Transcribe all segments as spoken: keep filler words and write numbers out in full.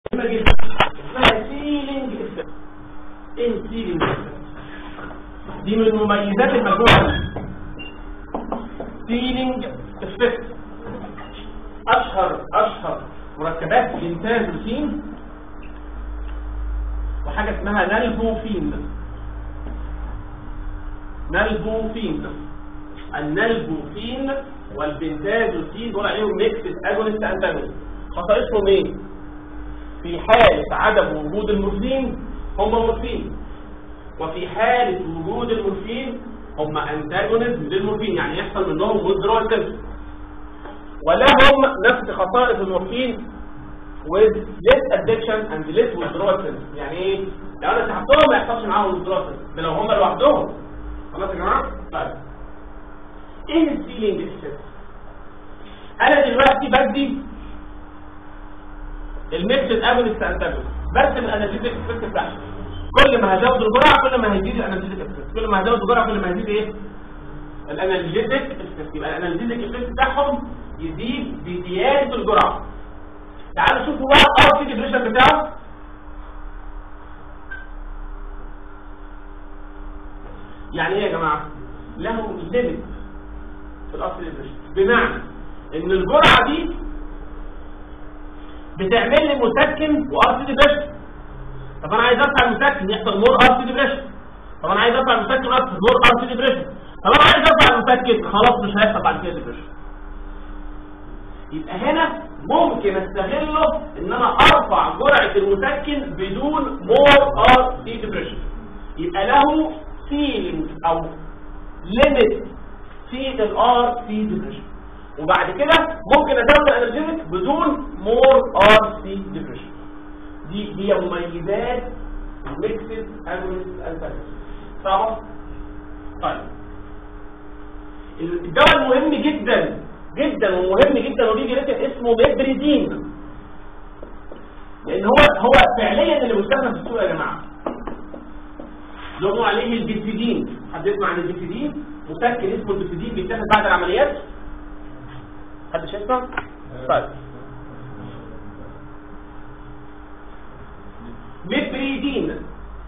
مهمه جدا اسمها سيلينج افكت. ايه السيلينج افكت دي؟ من مميزات المجموعه دي. سيلينج افكت اشهر اشهر مركبات بنتازوسين وحاجه اسمها نالبوفين. نالبوفين النالبوفين والبنتازوسين دول عليهم ميكس اجونست انتاجونست. خصائصهم ايه؟ في حاله عدم وجود المورفين هم مورفين، وفي حاله وجود المورفين هم انتاجونست للمورفين، يعني يحصل منهم withdrawal symptoms. ولهم نفس خصائص المورفين with less addiction and less withdrawal symptoms. يعني ايه؟ لو انا سحبتهم ما يحصلش معاهم withdrawal symptoms، ده لو هم لوحدهم. خلاص يا جماعه؟ طيب ايه السيلينج افكت؟ انا دلوقتي بدي الميكسد اجونست انتاجونست، برسم الانالجيتيك افكت بتاعتي. كل ما هزود الجرعه كل ما هيزيد الانالجيتيك افكت، كل ما هزود الجرعه كل ما هيزيد ايه؟ الانالجيتيك افكت. يبقى الانالجيتيك افكت بتاعهم يزيد بزياده الجرعه. تعالوا شوفوا بقى الار سي ديبريشن بتاعه. يعني ايه يا جماعه؟ له ليميت في الار سي ديبريشن، بمعنى ان الجرعه دي بتعمل لي مسكن وار سي ديبريشن. طب انا عايز ارفع المسكن يحصل مور ار سي ديبريشن. طب انا عايز ارفع المسكن يحصل مور ار سي ديبريشن. طب انا عايز ارفع المسكن خلاص مش هيحصل بعد كده ديبريشن. يبقى هنا ممكن استغله ان انا ارفع جرعه المسكن بدون مور ار سي ديبريشن. يبقى له سيلينج او ليميت في الار سي ديبريشن، وبعد كده ممكن ازود الانرجيتك بدون مور ار سي ديبريشن. دي هي مميزات الميكسد اجونست انتاجونست. صعبه؟ طيب الدواء المهم جدا جدا ومهم جدا وبيجي ريتم اسمه ميبريدين، لان هو هو فعليا اللي مستخدم في السوق يا جماعه. لونه عليه البيسيدين. حد يسمع عن البيسيدين؟ مسكن اسمه البيسيدين بيتاخد بعد العمليات. حد شايفه؟ طيب ميبريدين.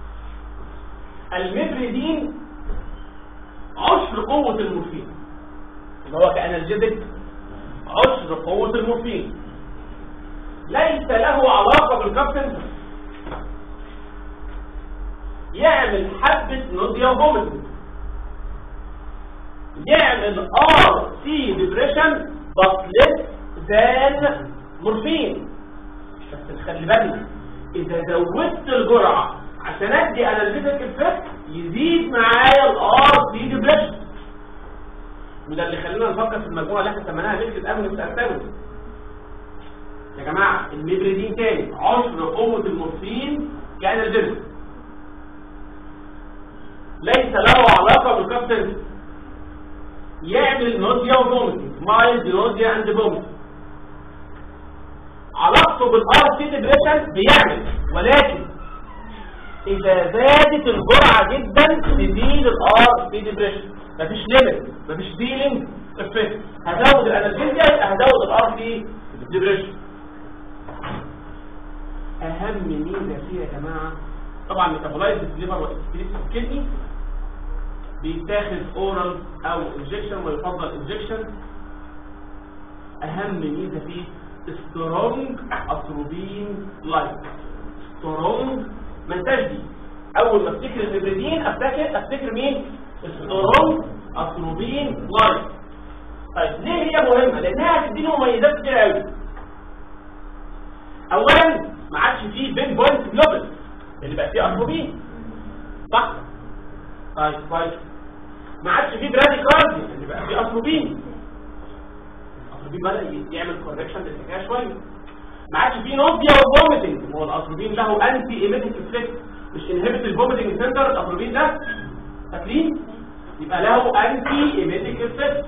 الميبريدين عشر قوة المورفين، اللي هو كأنالجيتك عشر قوة المورفين. ليس له علاقة بالكابتن، يعمل حبة نوديا وفوميتنج، يعمل ار سي ديبريشن بس ليس ذان مورفين. بس خلي بالك اذا زودت الجرعه عشان ادي انالجيتك افكت يزيد معايا الار سي ديبريشن، وده اللي خلينا نفكر في المجموعه اللي احنا سميناها ميكسد اجونست انتاجونست. يا جماعه الميبريدين تاني عشر قوه المورفين كانالجيتك، ليس له علاقه بالكابتن، يعمل نوديا وفوميتنج، مايلد نوديا اند فوميتنج. علاقته بالار سي ديبريشن بيعمل، ولكن اذا زادت الجرعه جدا تزيد الار سي ديبريشن. مفيش ليميت، مفيش ديلينج افكت. هزود الانالجيزيا يبقى هزود الار سي ديبريشن. اهم ميزه فيه يا جماعه طبعا ميتابولايز ليفر واكسكريت كدني، بيتاخد اورال او انجكشن ويفضل انجكشن. اهم ميزه فيه سترونج اتروبين لايك. سترونج ما انتاش دي اول ما افتكر الميبريدين افتكر افتكر مين؟ سترونج اتروبين لايك. طيب ليه هي مهمه؟ لانها هتديني مميزات كتير قوي. اولا ما عادش فيه بين بوينت جلوبال اللي بقى فيه اتروبين، صح؟ طيب كويس. ما عادش فيه براديكارديا اللي بقى فيه اتروبين، الاتروبين بدا يعمل كوركشن للحكايه شويه. ما عادش فيه نوديا وفوميتنج، هو الاتروبين له انتي ايميتيك افكت، مش انهبت الفوميتنج سنتر الاتروبين ده، فاكرين؟ يبقى له انتي ايميتيك افكت.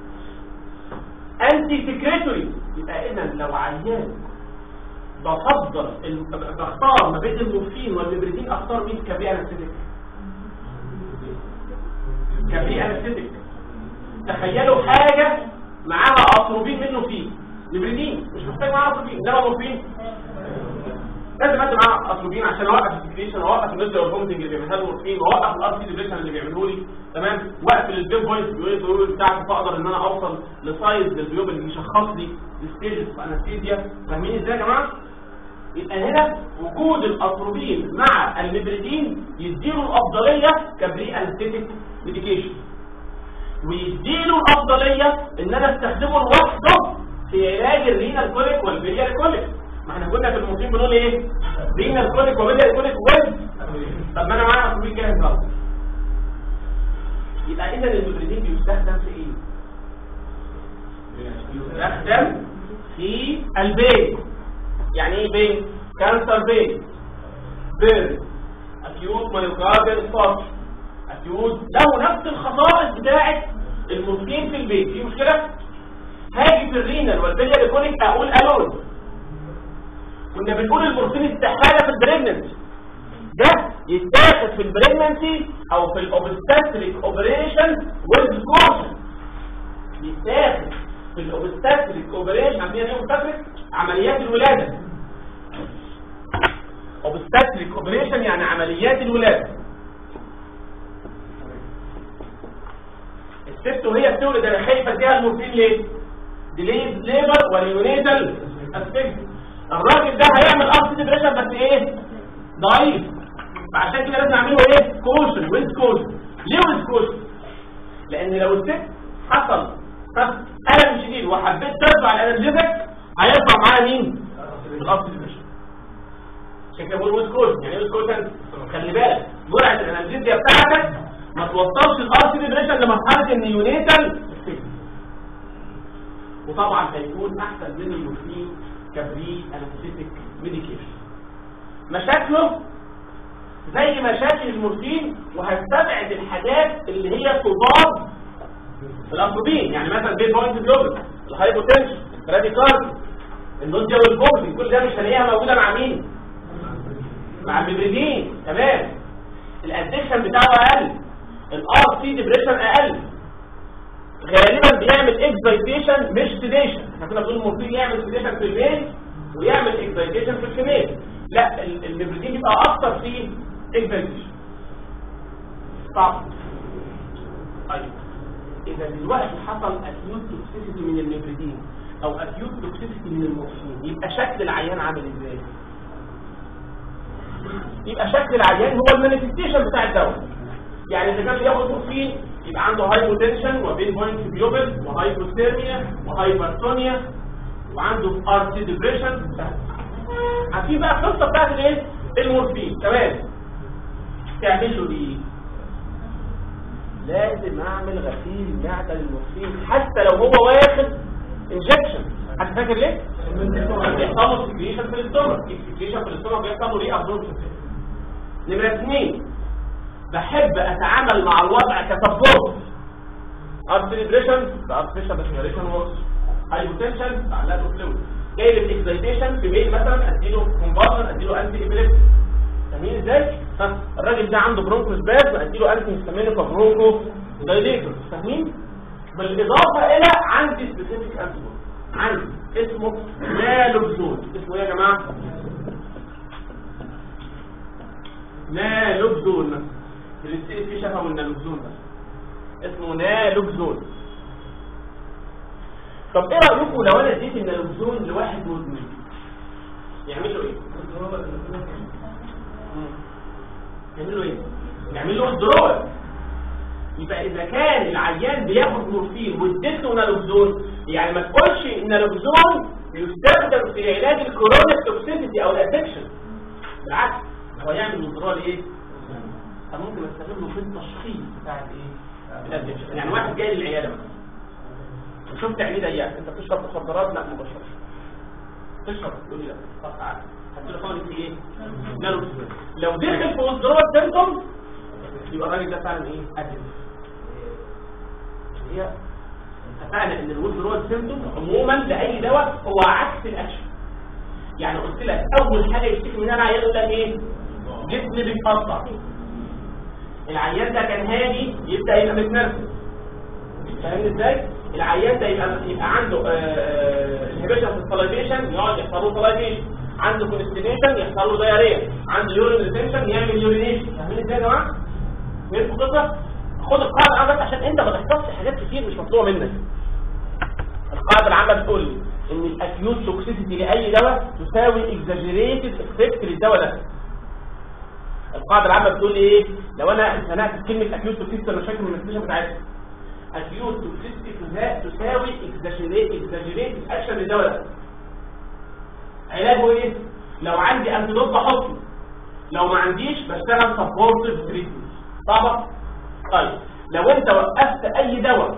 انتي سكريتوري، يبقى اذا لو عيان بفضل بختار ما بين المورفين والميبريدين اختار مين كبي انستيك؟ كبي انستيك. تخيلوا حاجه معاها اتروبين منه فيه، ميبريدين مش محتاج معاها اتروبين، انما مورفين خدت معاه اتروبين عشان اوقف السكريشن، اوقف النزل والفومتنج اللي بيعملها له المورفين، واوقف الار سي ديبريشن اللي بيعمله لي، تمام، واقفل البيب بوينت بيقول بتاعته، فاقدر ان انا اوصل لسايز للبيوب اللي يشخص لي الستيجز في انستيزيا. فاهمين ازاي يا جماعه؟ يبقى هنا وجود الاتروبين مع الميبريدين يديله الافضليه كبري انستيتيك ميديكيشن، ويديله الافضليه ان انا استخدمه لوحده في علاج الرينال كوليك والبيلياري كوليك. ما احنا كنا في المصيب بنقول ايه؟ رينال كوليك وبيلياري كوليك ويز. طب ما انا معايا اتروبين جاهز اهو. يبقى اذا الميبريدين بيستخدم في ايه؟ بيستخدم في البين. يعني ايه بين؟ كانسر بين، بيرد، اكيوت مايوكارديال انفاركشن، اكيوت، له نفس الخصائص بتاعه المورفين في البيت. في مشكله؟ هاجي في الرينال والبيلياري كوليك اقول الون. كنا بنقول المورفين استحاله في البريجننسي، ده يتاخد في البريجننسي او في الاوبستاتريك اوبريشن ويز كوشن. يتاخد في الاوبستاتريك اوبريشن، عارفين ايه اوبستاتريك؟ عمليات الولاده. اوبستاتريك اوبريشن يعني عمليات الولاده. الست وهي بتولد انا خايفه اديها المورفين ليه؟ ديليز ليبر وليونيتال اسفكت. الراجل ده هيعمل ارث ديبريشن بس ايه؟ ضعيف. فعشان كده لازم نعمله ايه؟ كوشن، ويز كوشن. ليه ويز كوشن؟ لان لو الست حصل الم شديد وحبيت ترفع الانرجيزك هيرفع معاها مين؟ الارث ديبريشن. عشان كده بقول ويز كوشن. يعني ويز كوشن خلي بالك جرعه الانرجيزيا بتاعتك ما توصلش الارث ديبريشن لمرحله النيونيتال. وطبعا هيكون احسن من المورفين كبري انستيتيك ميديكيشن. مشاكله زي مشاكل المورفين، وهستبعد الحاجات اللي هي تضاد الاتروبين. يعني مثلا بيت بوينت جلوبال، الهايبوتنشن، الراديكاردي، النوزيا والبوكسنج، كل ده مش هلاقيها موجوده مع مين؟ مع الميبريدين. تمام. الادكشن بتاعه اقل، الار سي ديبريشن اقل، غالبا بيعمل اكسايتيشن مش سيديشن. احنا كنا بنقول المورفين يعمل سيديشن في الميل ويعمل اكسايتيشن في الفيميل، لا الميبريدين بيبقى اكتر في اكسايتيشن. طب طيب اذا دلوقتي حصل اكيوت توكسيسيتي من الميبريدين او اكيوت توكسيسيتي من المورفين، يبقى شكل العيان عامل ازاي؟ يبقى شكل العيان هو المانيفستيشن بتاع الدواء. يعني اذا كان بياخد مورفين يبقى عنده هايبوتنشن وبين بوينت جلوبال وهايبوثيرميا وهايبرتونيا وعنده ار سي ديبريشن. عارفين بقى القصه بتاعت الايه؟ المورفين. تمام. تعمل له ايه؟ لازم اعمل غسيل معده للمورفين حتى لو هو واخد انجكشن. حد فاكر ليه؟ بيحصل له سكريشن في الاستومك. السكريشن في الاستومك بيحصل له ري ابزوربشن. نمره اثنين، بحب اتعامل مع الوضع كسبورت. ارتريبريشن ارتريشن ديسميريشن ورس، هايبوتنشن تعلقه فلويد، جاي للاكسايتيشن في ميل مثلا اديله كومبارتمنت، اديله انتي ابيليبتيك. فاهمين ازاي؟ الراجل ده عنده برونكو سباز اديله انتي هيستامينيك برونكو دايليتور. فاهمين؟ بالاضافه الى عندي سبيسيفيك انتيبودي عندي اسمه نالوكزون. اسمه ايه يا جماعه؟ نالوكزون. اللي في شفه والنالوكزون ده اسمه نالوكزون. طب ايه رايكم لو انا اديت النالوكزون لواحد مدمن يعمل له ايه؟ يعمل له ايه؟ يعمل له withdrawal. يبقى اذا كان العيان بياخد مورفين واديت له نالوكزون، يعني ما تقولش ان النالوكزون يستخدم في علاج الكرونيك توكسيسيتي او الادكشن، بالعكس هو يعمل withdrawal ايه؟ ممكن استخدمه في التشخيص بتاع الايه؟ الادكشن. يعني واحد جاي للعياده مثلا شفت عينيه ضيقه، انت بتشرب مخدرات؟ لا ما بشربش. تشرب؟ تقول لي لا. طب تعالى هتقول له في ايه؟ نالوكزون. لو دخل في ويزدرول سيمبتوم يبقى الراجل ده فعلا ايه؟ ادكت. هي اتفقنا ان الويزدرول سيمبتوم عموما لاي دواء هو عكس الاكشن. يعني قلت لك اول حاجه يشتكي منها العيان يقول لك ايه؟ جسمي بيتقطع. العيان ده كان هادي يبدا يبقى متنرفز. فاهمين ازاي؟ العيان ده يبقى يبقى عنده انهبيشن في السلايفيشن، يقعد يحصل له سلايفيشن. عنده كونستيبيشن يحصل له دايريا، عنده يورين ريتنشن يعمل يورينيشن. فاهمين ازاي يا جماعه؟ فهمتوا القصه؟ خد القاعده العامه بس عشان انت ما تحفظش حاجات كتير مش مطلوبه منك. القاعده العامه بتقول لي ان الاكيوت توكسيسيتي لاي دواء تساوي اكزاجيريتد افكت للدواء ده. القاعده العامه بتقول لي ايه؟ لو انا اتزنقت كلمه اكيوت توكسيسيتي انا شاكك من الديفينيشن بتاعتها. اكيوت توكسيسيتي تساوي اكزاجيريتد اكشن للدواء ده. علاجه ايه؟ لو عندي انتيدوت بحطه، لو ما عنديش بشتغل سبورتيف تريتمنت. طبعا طيب لو انت وقفت اي دواء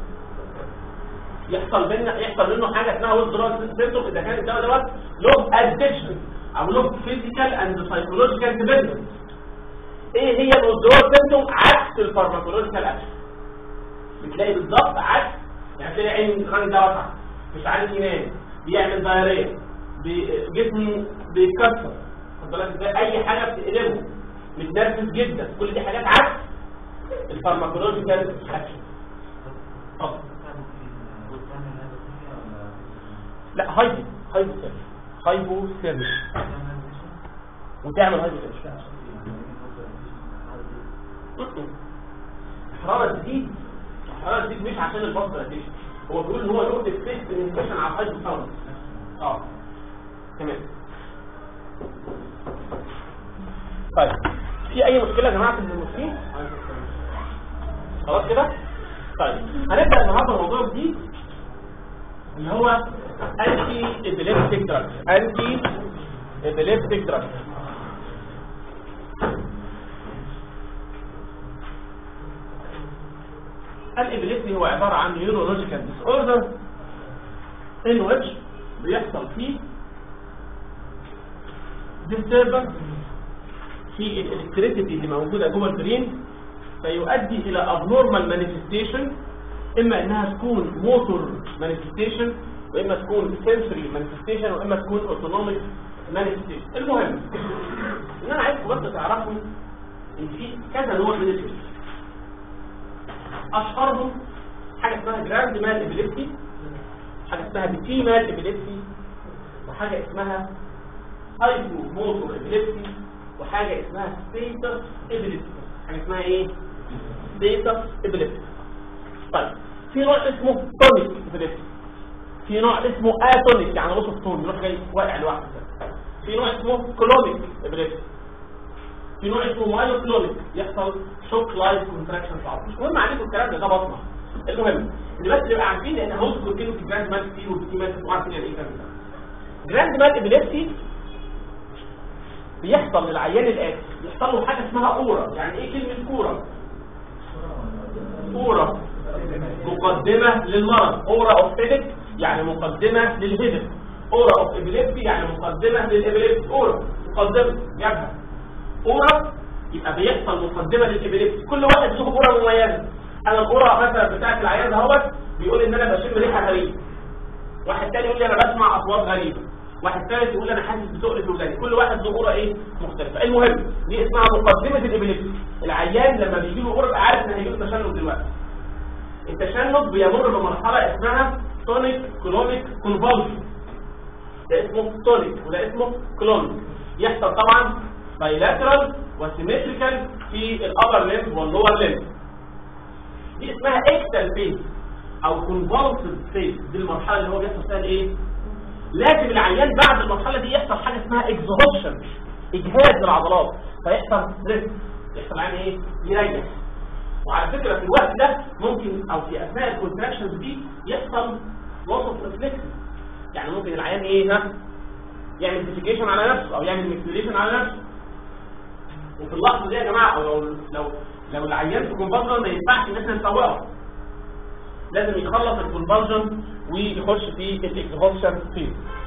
يحصل بيننا يحصل منه حاجه اسمها ويزدرال سيمتوم اذا كان الدواء دوت له ادكشن او له فيزيكال اند سايكولوجيكال ديبندنس. ايه هي الويزدرال سيمتوم؟ عكس الفارماكولوجيكال اكشن. بتلاقي بالظبط عكس، يعني تلاقي عين الراجل ده واسع مش عارف ينام، بيعمل دايريه، جسمه بيتكسر، خد بالك ازاي؟ اي حاجه بتقلبه، متنرفز جدا، كل دي حاجات عكس الفارماكولوجيكال اكشن. طب لا هايبو هايبو سيرش هايبو سيرش وتعمل هايبو سيرش. الحراره تزيد، الحراره تزيد مش عشان الفاسكولاريزيشن، هو بيقول ان هو له ديفكت انفكشن على الهايبو ساوند. اه تمام. طيب في اي مشكله يا جماعه في المسلمين؟ خلاص كده؟ طيب هنبدا النهارده موضوع جديد اللي هو انتي ابيليبتيك دراج. انتي ابيليبتيك دراج الابيليبسي هو عباره عن نيورولوجيكال ديس اوردر ان ويتش بيحصل فيه disturbance في الالكتريسيتي اللي موجوده جوه البرين، فيؤدي الى abnormal manifestation، اما انها تكون motor manifestation واما تكون sensory manifestation واما تكون autonomic manifestation. المهم ان انا عايزكم بس تعرفوا ان في كذا نوع من الابيليبسي. اشهرهم حاجه اسمها جراند مال ابيليبسي، حاجه اسمها بيتي مال ابيليبسي، وحاجه اسمها هايبو موتور ابيليبسي، وحاجه اسمها ستيتس ابيليبسي. حاجه اسمها ايه؟ ستيتس ابيليبسي. طيب في نوع اسمه تونيك ابيليبسي، في نوع اسمه اتونيك يعني نص التون يروح جاي واقع لوحده، في نوع اسمه كلونيك ابيليبسي، في نوع اسمه مايو كلونيك يحصل شوك لايف كونتراكشن في العظم. مش مهم عليكم الكلام ده، ده بطنه. المهم ان بس نبقى عارفين ان هوصل كلمه جراند مال كتير وبيتي مال كتير وعارفين يعني ايه الكلام ده. جراند مال ابيليبسي بيحصل للعيان الاتي، يحصل له حاجه اسمها اورا. يعني ايه كلمه اورا؟ اورا مقدمه للمرض، اورا اوف هيدك يعني مقدمه للهيدك، اورا اوف ابيليبسي يعني مقدمه للابيليبسي. اورا مقدمه جابها اورا، يبقى بيحصل مقدمه للابيليبسي. كل واحد له اورا مميزه. انا الاورا مثلا بتاعت العيان دهوت بيقول ان انا بشم ريحه غريبه، واحد تاني يقول لي انا بسمع اصوات غريبه، واحد ثالث يقول انا حاسس بتقل في وداني. كل واحد له اورا ايه مختلفه. المهم دي اسمها مقدمه الابيليبسي. العيان لما بيجي له اورا عارف ان هيجي له تشنج دلوقتي. التشنج بيمر بمرحله اسمها تونيك كلونيك كونفولجن. ده اسمه تونيك وده اسمه كلونيك. يحصل طبعا بايلاترال وسيمتريكال في الابر ليمب واللور ليمب. دي اسمها اكتال فيز او كونفولسيف فيز. دي المرحله اللي هو بيحصل فيها الايه؟ لازم العيان بعد المرحله دي يحصل حاجه اسمها اكزوهوشن، اجهاد للعضلات، فيحصل ستريس، يحصل عن ايه؟ يريح. وعلى فكره في الوقت ده ممكن او في اثناء الكونتراكشنز دي يحصل لوس اوف ريفلكس. يعني ممكن العيان ايه ها يعمل ديفيكيشن على نفسه او يعمل ميكسيليشن على نفسه. وفي اللحظه دي يا جماعه او لو لو لو العيان في كونفالجن ما ينفعش ان احنا نفوقه، لازم يخلص الكونفالجن ويخش في الاكزوهوشن فيز.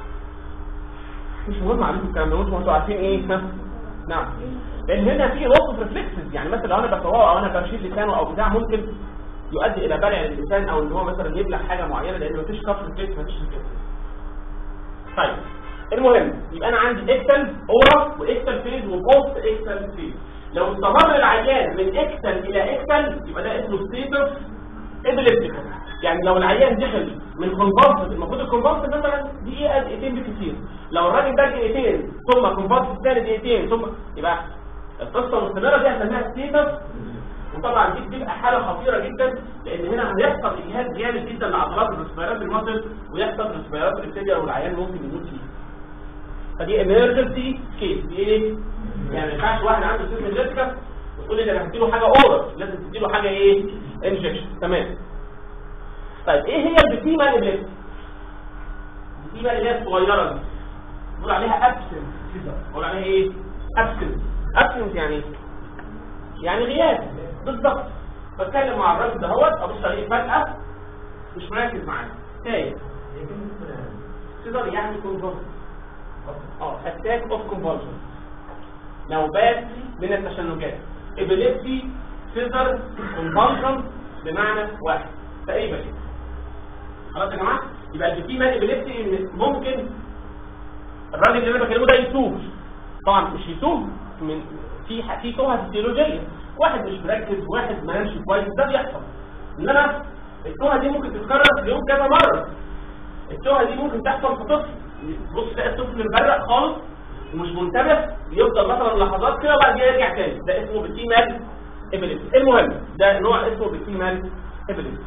مش مهم عليكم الكلام ده، انتوا عارفين ايه ها؟ نعم. لان هنا في لوس اوف ريفلكسز. يعني مثلا لو انا بفوقه او انا بشيل لسانه او بتاع ممكن يؤدي الى بلع الانسان او ان هو مثلا يبلع حاجه معينه لان مفيش كف ريفلكس مفيش كده. طيب المهم يبقى انا عندي اكتل اورا واكتل فيز وبوست اكتل فيز. لو استمر العيان من اكتل الى اكتل يبقى ده اسمه ستيتس ابيليبتيك. يعني لو العيان دخل من كونفالسنت، المفروض الكونفالسنت مثلا دقيقه دقيقتين بالكثير، لو الراجل ده دقيقتين ثم كونفالسنت ثاني دقيقتين ثم، يبقى القصه مستمره دي هنسميها ستيتس. وطبعا دي بتبقى حاله خطيره جدا، لان هنا هيحصل اجهاد جامد جدا لعضلات الريسبيرات المصل، ويحصل ريسبيرات الابتدائيه والعيان ممكن يموت فيها. فدي امرجنسي كيس. ايه يعني؟ ما ينفعش واحد عنده سيستم جيتيكا وتقول لي ده انا هديله حاجه اورال، لازم تديله حاجه ايه؟ انجكشن. تمام. طيب ايه هي البتيما الابليبسي؟ البتيما اللي هي الصغيره دي بنقول عليها ابسنت كده، بنقول عليها ايه؟ ابسنت. ابسنت يعني يعني غياب بالظبط. بتكلم مع الراجل ده اهوت، ابص عليه فجاه مش مركز معايا، تايه. سيزر يعني كونفرجن، اه اتاك اوف كونفرجن، نوبات من التشنجات. ابيليبسي سيزر كونفرجن بمعنى واحد تقريبا كده. خلاص يا جماعه؟ يبقى البتيما ابيليبسي ان ممكن الراجل اللي انا بكلمه ده يتوه. طبعا مش يتوه من في في توهه فيزيولوجيه، واحد مش مركز، واحد ما نامش كويس، ده بيحصل. انما التوهه دي ممكن تتكرر في اليوم كذا مره. التوهه دي ممكن تحصل في طفل، بص تلاقي الطفل مبرق خالص ومش منتبه، بيفضل مثلا لحظات كده وبعد كده يرجع تاني، ده اسمه بتيمال ابيليبسي. المهم ده نوع اسمه بتيمال ابيليبسي.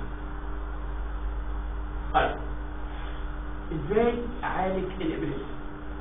طيب ازاي اعالج الابيليبسي؟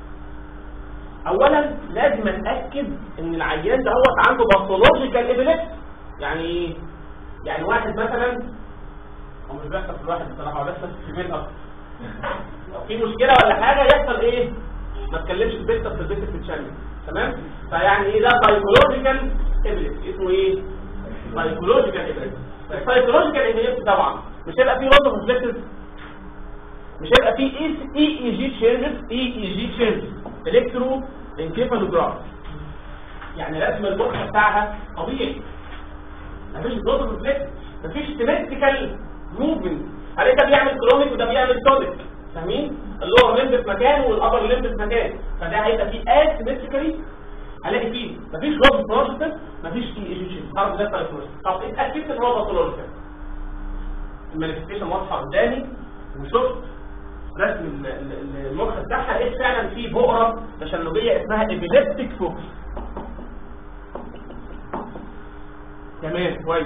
اولا لازم اتاكد ان العيان ده هو عنده باثولوجيكال ابيليبسي. يعني ايه؟ يعني واحد مثلا، هو مش بيحصل في الواحد بصراحه، ولا بيحصل في مين اكتر. لو في مشكله ولا حاجه يحصل ايه؟ ما تكلمش البيت في البيت بتتشنج. تمام؟ فيعني ايه ده؟ سايكولوجيكال ابيليبسي. اسمه ايه؟ سايكولوجيكال ابيليبسي. السايكولوجيكال ابيليبسي طبعا مش هيبقى فيه رد ريفلكتيف، مش هيبقى فيه اي اي جي تشينجز، اي اي جي تشينجز الكترو انكيفالوجراف. يعني رسم المخ بتاعها طبيعي، مفيش رد ريفلكتيف، مفيش سيمتريكال موفمنت. هل ده بيعمل كرونيك وده بيعمل تونيك؟ فاهمين؟ اللور ليمب في مكان والابر ليمب في مكان، فده هيبقى فيه اسيمتريكالي، هلاقي فيه مفيش رد بروجكتيف، مفيش اي اي جي تشينج. خلاص ده سايكولوجيكال. طب اتاكدت ان هو باثولوجيكال، المانيفستيشن واضحه قدامي وشفت رسم المخ بتاعها، لقيت فعلا في بؤره تشنجيه اسمها ابيليبتيك فوكس. تمام كويس.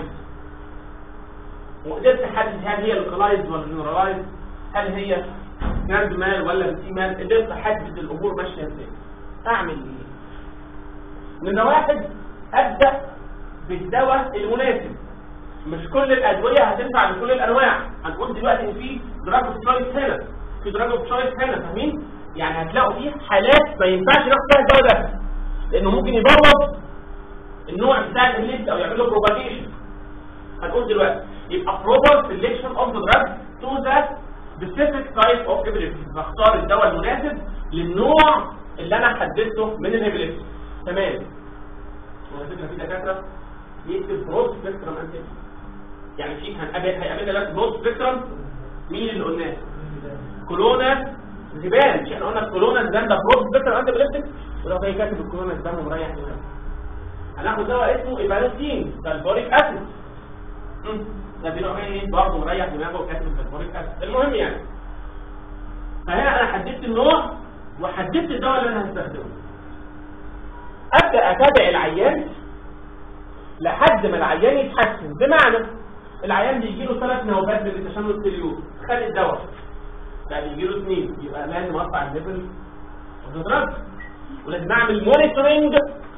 وقدرت احدد هل هي لوكالايز ولا جنرالايز، هل هي جراند مال ولا بتي مال، قدرت احدد الامور ماشيه ازاي. اعمل ايه؟ من واحد ابدا بالدواء المناسب. مش كل الادويه هتنفع لكل الانواع. هنقول دلوقتي ان في دراج اوف تشويس هنا، في دراج اوف تشويس هنا، فاهمين؟ يعني هتلاقوا فيه حالات ما ينفعش ناخد فيها الدواء ده، لانه ممكن يبوظ النوع بتاع الابليبسي او يعمل له بروباجيشن. هنقول دلوقتي يبقى proper selection of the drug to the specific type of epilepsy. بختار الدواء المناسب للنوع اللي انا حددته من الابليبسي. تمام. وعلى فكره في دكاتره بيكتب برود سبيكترم انتي، يعني في هنقابل هيقابلنا دلوقتي برود سبيكترم. مين اللي قلناه؟ كولونا زبان. مش احنا قلنا الكولونا زبان ده برود سبيكترم انتي ابليبتيك؟ ولو جاي كاتب الكولونا زبان ومريح دماغه، هناخد دواء اسمه ايفالوستين سلفوريك اسيد. ده بينوع ايه؟ برضه مريح دماغه وكاتب السلفوريك اسيد. المهم يعني فهنا انا حددت النوع وحددت الدواء اللي انا هستخدمه. ابدا اتابع العيان لحد ما العيان يتحسن. بمعنى العيان بيجي له ثلاث نوبات من التشنج في اليوم، خد الدواء، ده بيجي له اثنين، يبقى لازم ارفع الليفل والدراج، ولازم اعمل مونيتورنج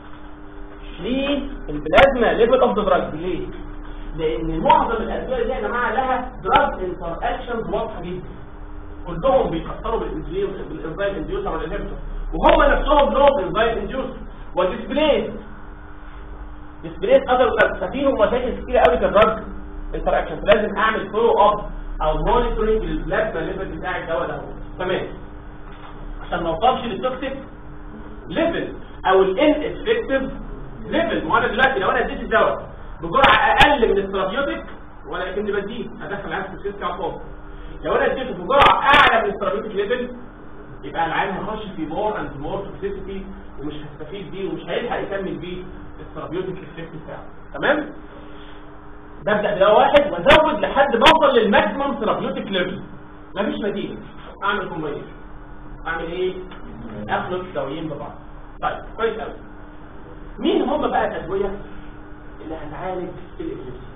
للبلازما ليفل اوف ذا دراج. ليه؟ لان معظم الادويه دي يا جماعه لها دراج انتر اكشنز واضحه جدا، كلهم بيتاثروا بالانزيم بالانزيم انديوسر والانهبيتور، وهم نفسهم لهم انزيم انديوسر وديسبليس ديسبليس اذر دراج، ففيهم مشاكل كتير قوي كدراج انتر اكشنز. لازم اعمل فولو اب او مونيتورنج للبلازما ليفل بتاع الدواء ده. تمام، عشان ما اوصلش للتوكسيك ليفل او الان افكتيف ليفل. ما انا دلوقتي لو انا اديت الدواء بجرعه اقل من الثيرابيوتيك ولا كنت بديه هدخل عندي توكسيك على الفاضي. لو انا اديته بجرعه اعلى من الثيرابيوتيك ليفل يبقى العيان هيخش في مور اند مور توكسيسيتي ومش هيستفيد بيه ومش هيلحق يكمل بيه الثيرابيوتيك افكت بتاعه. تمام؟ ببدا بدواء واحد وازود لحد ما اوصل للماكسيمم ثيرابيوتيك ليفل، مفيش نتيجه اعمل كومباينيشن. اعمل ايه؟ اخلط دوايين ببعض. طيب كويس قوي. مين هم بقى الادويه اللي هتعالج الابليبسي؟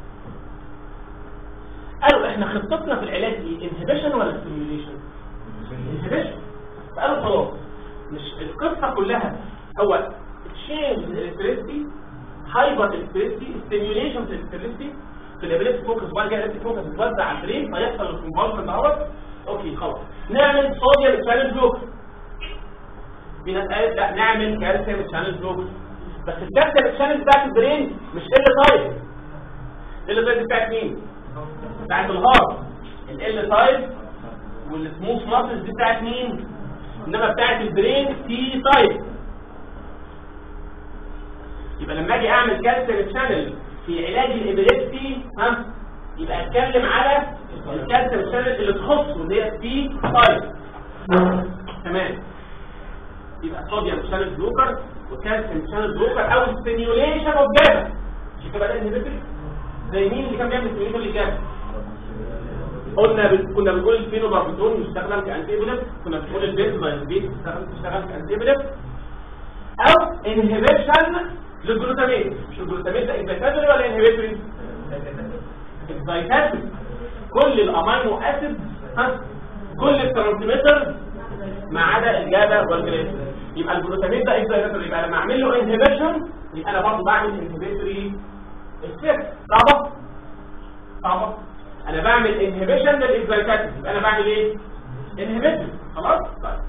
قالوا احنا خطتنا في العلاج ايه؟ انهبيشن ولا ستيميوليشن؟ انهبيشن. فقالوا خلاص مش القصه كلها هو تشينج الالكتريسيتي، هايبر الكتريسيتي، ستيميوليشن في الالكتريسيتي في الابليبسي فوكس، وبعد كده الابليبسي فوكس تتوزع على البرين فيحصل الكونفولشن دوت. اوكي خلاص نعمل صوديوم شانل بلوك. في ناس قالت لا نعمل كالسيوم شانل بلوك، بس الكالسيوم شانل بتاعت البرين مش ال تايب. ال تايب بتاعت مين؟ بتاعت الهارت. ال تايب والسموث ماسلز دي بتاعت مين؟ انما بتاعت البرين تي تايب. يبقى لما اجي اعمل كالسيوم شانل في علاج الابيليبسي ها يبقى اتكلم على الكالسيوم شانل اللي تخصه اللي هي تي تايب. تمام. يبقى صوديوم شانل بلوكر وكالسيوم شانل بلوكر او ستيميوليشن اوف جابا. مش كده بقى انهبيتوري؟ زي مين اللي كان بيعمل ستيميوليشن للجابا؟ قلنا ب... كنا بنقول الفينوباربيتون بيستخدم كانتيبيليب، كنا بنقول البنزودايزيبين بيستخدم كانتيبيليب، او انهبيشن للجلوتامين. مش الجلوتامين ده انهبيتوري ولا انهبيتوري؟ انهبيتوري. كل الامينو اسيد ها كل الترانسميتر ما عدا الجابا والجليسرين. يبقى الجلوتامين ده انهبيتوري، يبقى لما اعمل له انهبيشن يبقى انا برضه بعمل انهبيتوري افكت. صعبه؟ صعبه؟ انا بعمل انهبيشن للاكزايتاتيف، يبقى انا بعمل ايه؟ انهبيتوري. خلاص؟ طيب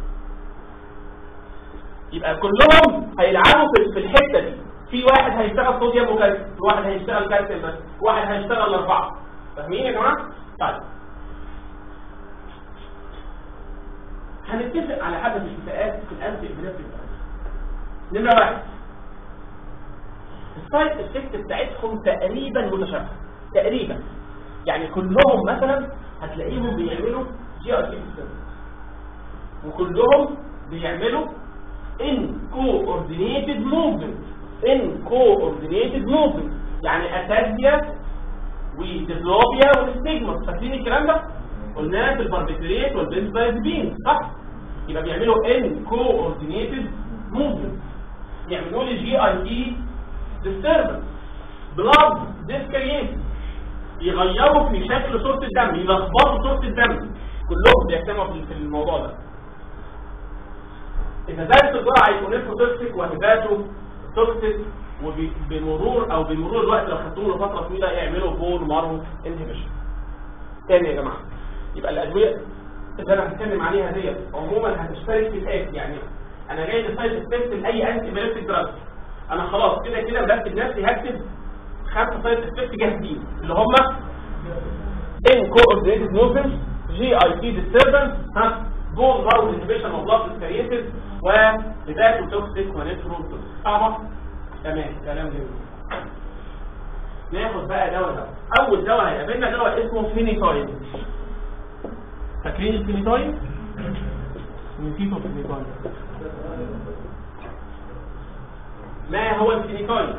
يبقى كلهم هيلعبوا في الحته دي. في واحد هيشتغل صوديوم وكالسيوم، واحد هيشتغل كالسيوم بس، واحد هيشتغل اربعه. فاهمين يا جماعه؟ طيب هنتفق على حبه اتفاقات في الانتي ابيليبتيك. نمره واحد السايد افكت بتاعتهم تقريبا متشابهه تقريبا، يعني كلهم مثلا هتلاقيهم بيعملوا جي ار تي وكلهم بيعملوا ان coordinated movement ان coordinated movement يعني اتازيا وديبلوبيا والستيجما. فاكرين الكلام ده؟ قلناه في الباربيتريت والبنزودايزيبين صح؟ يبقى بيعملوا ان coordinated movement، يعملوا لي جي اي تي disturbance، blood discretion، يغيروا في شكل صورة الدم، يلخبطوا صورة الدم. كلهم بيهتموا في الموضوع ده. إذا زادت الجرعة هيكون نيفروتوكسيك وهباتو توكسيك، وبمرور أو بمرور الوقت لو خدتوه لفترة طويلة يعملوا بون مارو انهبيشن. تاني يا جماعة، يبقى الأدوية اللي أنا هتكلم عليها ديت عموما هتشترك في الآتي. يعني أنا جاي لسايد افكت لأي أنتي بيليبتيك دراج، أنا خلاص كده كده برتب نفسي هكتب خمسة سايد افكت جاهزين اللي هم ان coordinated movement، جي اي تي disturbance، ها بون مارو انهبيشن اوف بلاد سكريتيز، وهباتو توكسيك ونيفروتوكسيك. صعبة؟ تمام كلام جميل. ناخد بقى دواء دواء. اول دواء هيقابلنا دواء اسمه فينيتوين. فاكرين الفينيتوين؟ نسيتوا الفينيتوين. ما هو الفينيتوين؟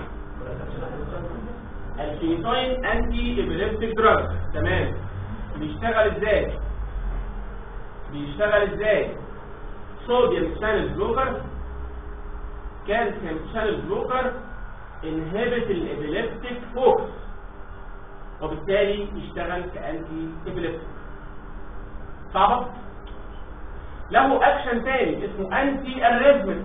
الفينيتوين انتي ابيليبتيك دراج. تمام. بيشتغل ازاي؟ بيشتغل ازاي؟ صوديوم شانل بلوكر، كالسيوم شانل بلوكر، انهبت الابيليبتيك فوكس، وبالتالي يشتغل كانتي ابيليبتيك. صعبة؟ له اكشن تاني اسمه انتي اريزميك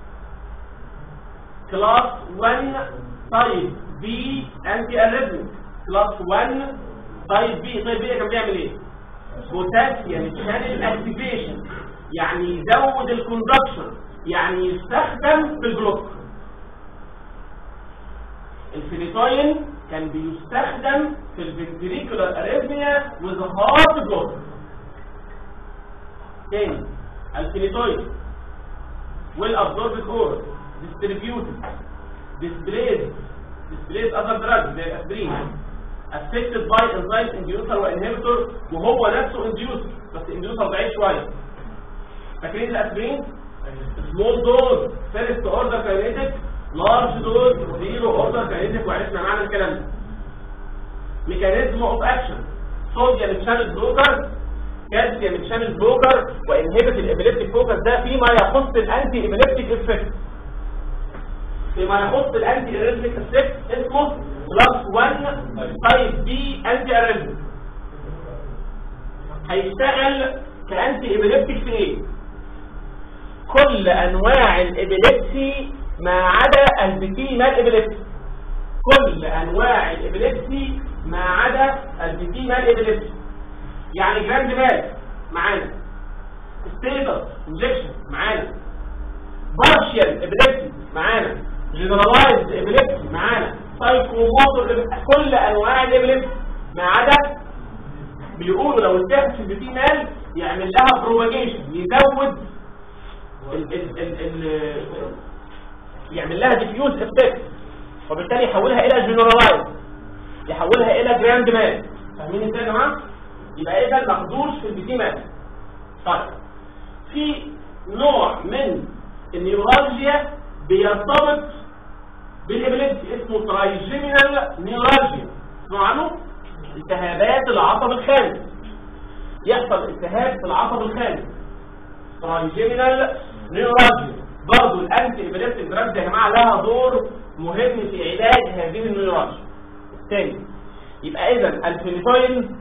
كلاس واحد تايب بي، انتي اريزميك كلاس واحد تايب بي. تايب بي كان بيعمل ايه؟ بوتاسيوم شانل اكتيفيشن، يعني يزود الكوندكشن، يعني يستخدم في البلوك. الفينيتوين كان بيستخدم في الفنتريكولار اريثميا وذ هارت بلوك. تاني الفينيتوين والابزوربد اورال ديستريبيوتد ديسبليز ديسبليز اذر دراجز زي الاسبرين affected by enzyme inducer وانهبيتور، وهو نفسه inducer بس inducer ضعيف شويه. فاكرين الاسبرين؟ small dose first order kinetic، large dose zero order kinetic، وعرفنا معنى الكلام ده. ميكانيزم اوف اكشن صوديوم شانل بلوكر، كالسيوم شانل بلوكر، وانهبت الابيليبتيك فوكس. ده فيما يخص الانتي ابيليبتيك افكت. فيما يخص الانتي اريثميك افكت اسمه كلاس واحد تايب بي انتي اريثميك. هيشتغل كانتي ابيليبتيك في ايه؟ كل انواع الابيليبسي ما عدا البيتيمال ابيليبسي. كل انواع الابيليبسي ما عدا البيتيمال ابيليبسي. يعني جراند مال معانا، ستيتس انجكشن معانا، بارشال ابيليبسي معانا، جنرالايزد ابيليبسي معانا، سايكوموتور، كل انواع الابيليبسي ما عدا بيقولوا لو اتاخد في البيتيمال يعمل لها بروباجيشن، يزود ال ال ال ال يعمل لها ديفيوز افكت، وبالتالي يحولها الى جنرالايز، يحولها الى جراند مان. فاهمين ازاي يا جماعه؟ يبقى ايه ده المخدوش في البيتيمال. طيب في نوع من النيورالجيا بيرتبط بالابيليبسي اسمه ترايجيمينال نيورالجيا. تسمعوا عنه؟ التهابات العصب الخامس. يحصل التهاب في العصب الخامس ترايجيمينال نيورالجيا. برضه الانتي ابيليبتيك دراجز يا جماعه لها دور مهم في علاج هذه النيورالجيا. الثاني يبقى اذا الفينيتوين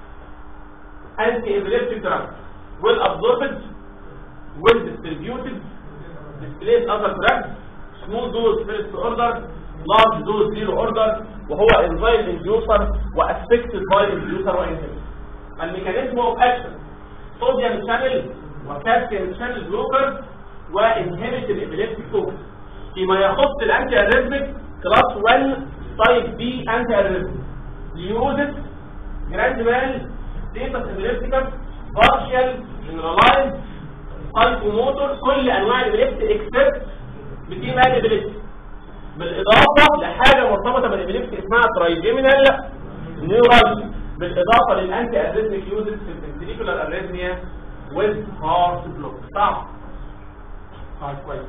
انتي ابيليبتيك دراج ويل ابزوربد ويل ديستريبيوتد ديسبليس اذر دراجز سمول دوز فيرست اوردر لارج دوز زيرو اوردر، وهو انزايم انديوسر وافكتد باي انديوسر وانهبيتور. الميكانيزم اوف اكشن صوديوم شانل وكالسيوم شانل بلوكر وانهبت الابيليبتيك فوكس. فيما يخص الانتي اريثميك كلاس واحد تايب بي انتي اريثميك ليوزت جراند مان ستيتس ابيليبتيكس بارشال جنرالايز سايكوموتور، كل انواع الابيليبتي اكسبت بتيمال ابيليبتي، بالاضافه لحاجه مرتبطه بالابيليبتي اسمها ترايجيمينال نيورالجيا، بالاضافه للانتي اريثميك يوزت في الفنتريكولار اريثميا ويز هارت بلوك. صح؟ طيب كويس.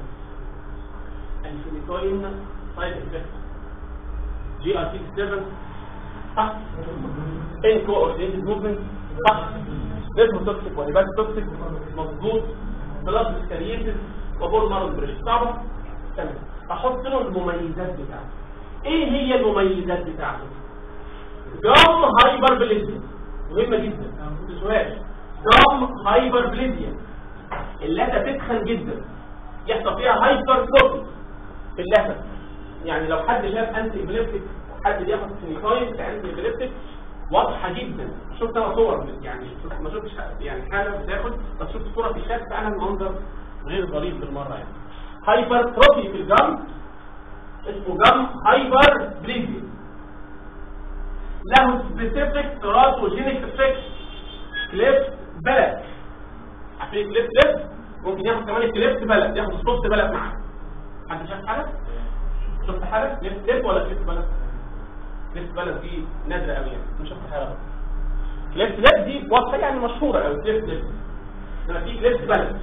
الفينيتوين سايد افكت جي ار تي سبعة صح؟ ان كوردينيتد موفمنت صح؟ ديسموتوكسيك وهيباتوتوكسيك مظبوط، بلاد سكريتيز وبول مارو بريش. صعبه؟ تمام. احط له المميزات بتاعته. ايه هي المميزات بتاعته؟ جام هايبر بليزيا مهمه جدا، ما تنسوهاش. جام هايبر بليزيا اللثه تتخن جدا، يحصل فيها هايبر تروفي في اللثه. يعني لو حد شاف انتي ابيليبتيك حد بياخد سينيكاين كانتي ابيليبتيك واضحه جدا. شفت انا صور يعني ما شفتش يعني حاله بتاخد، بس شفت صوره في الشات فعلا المنظر غير ظريف بالمره. يعني هايبر تروفي في الجم اسمه جم هايبر بليزيا، له سبيسيفيك تراتوجينيك افكت كليب بلد. عارفين كليب كليب ممكن ياخد كمان الكليب بلد، ياخد الصوت بلد معاه. حد شاف حاله؟ شفت حاله كليب كليب ولا كليب بلد؟ كليب بلد دي نادره قوي يعني، مش شفت حاله بقى. كليب كليب دي واضحه يعني مشهوره قوي. كليب كليب لما في كليب بلد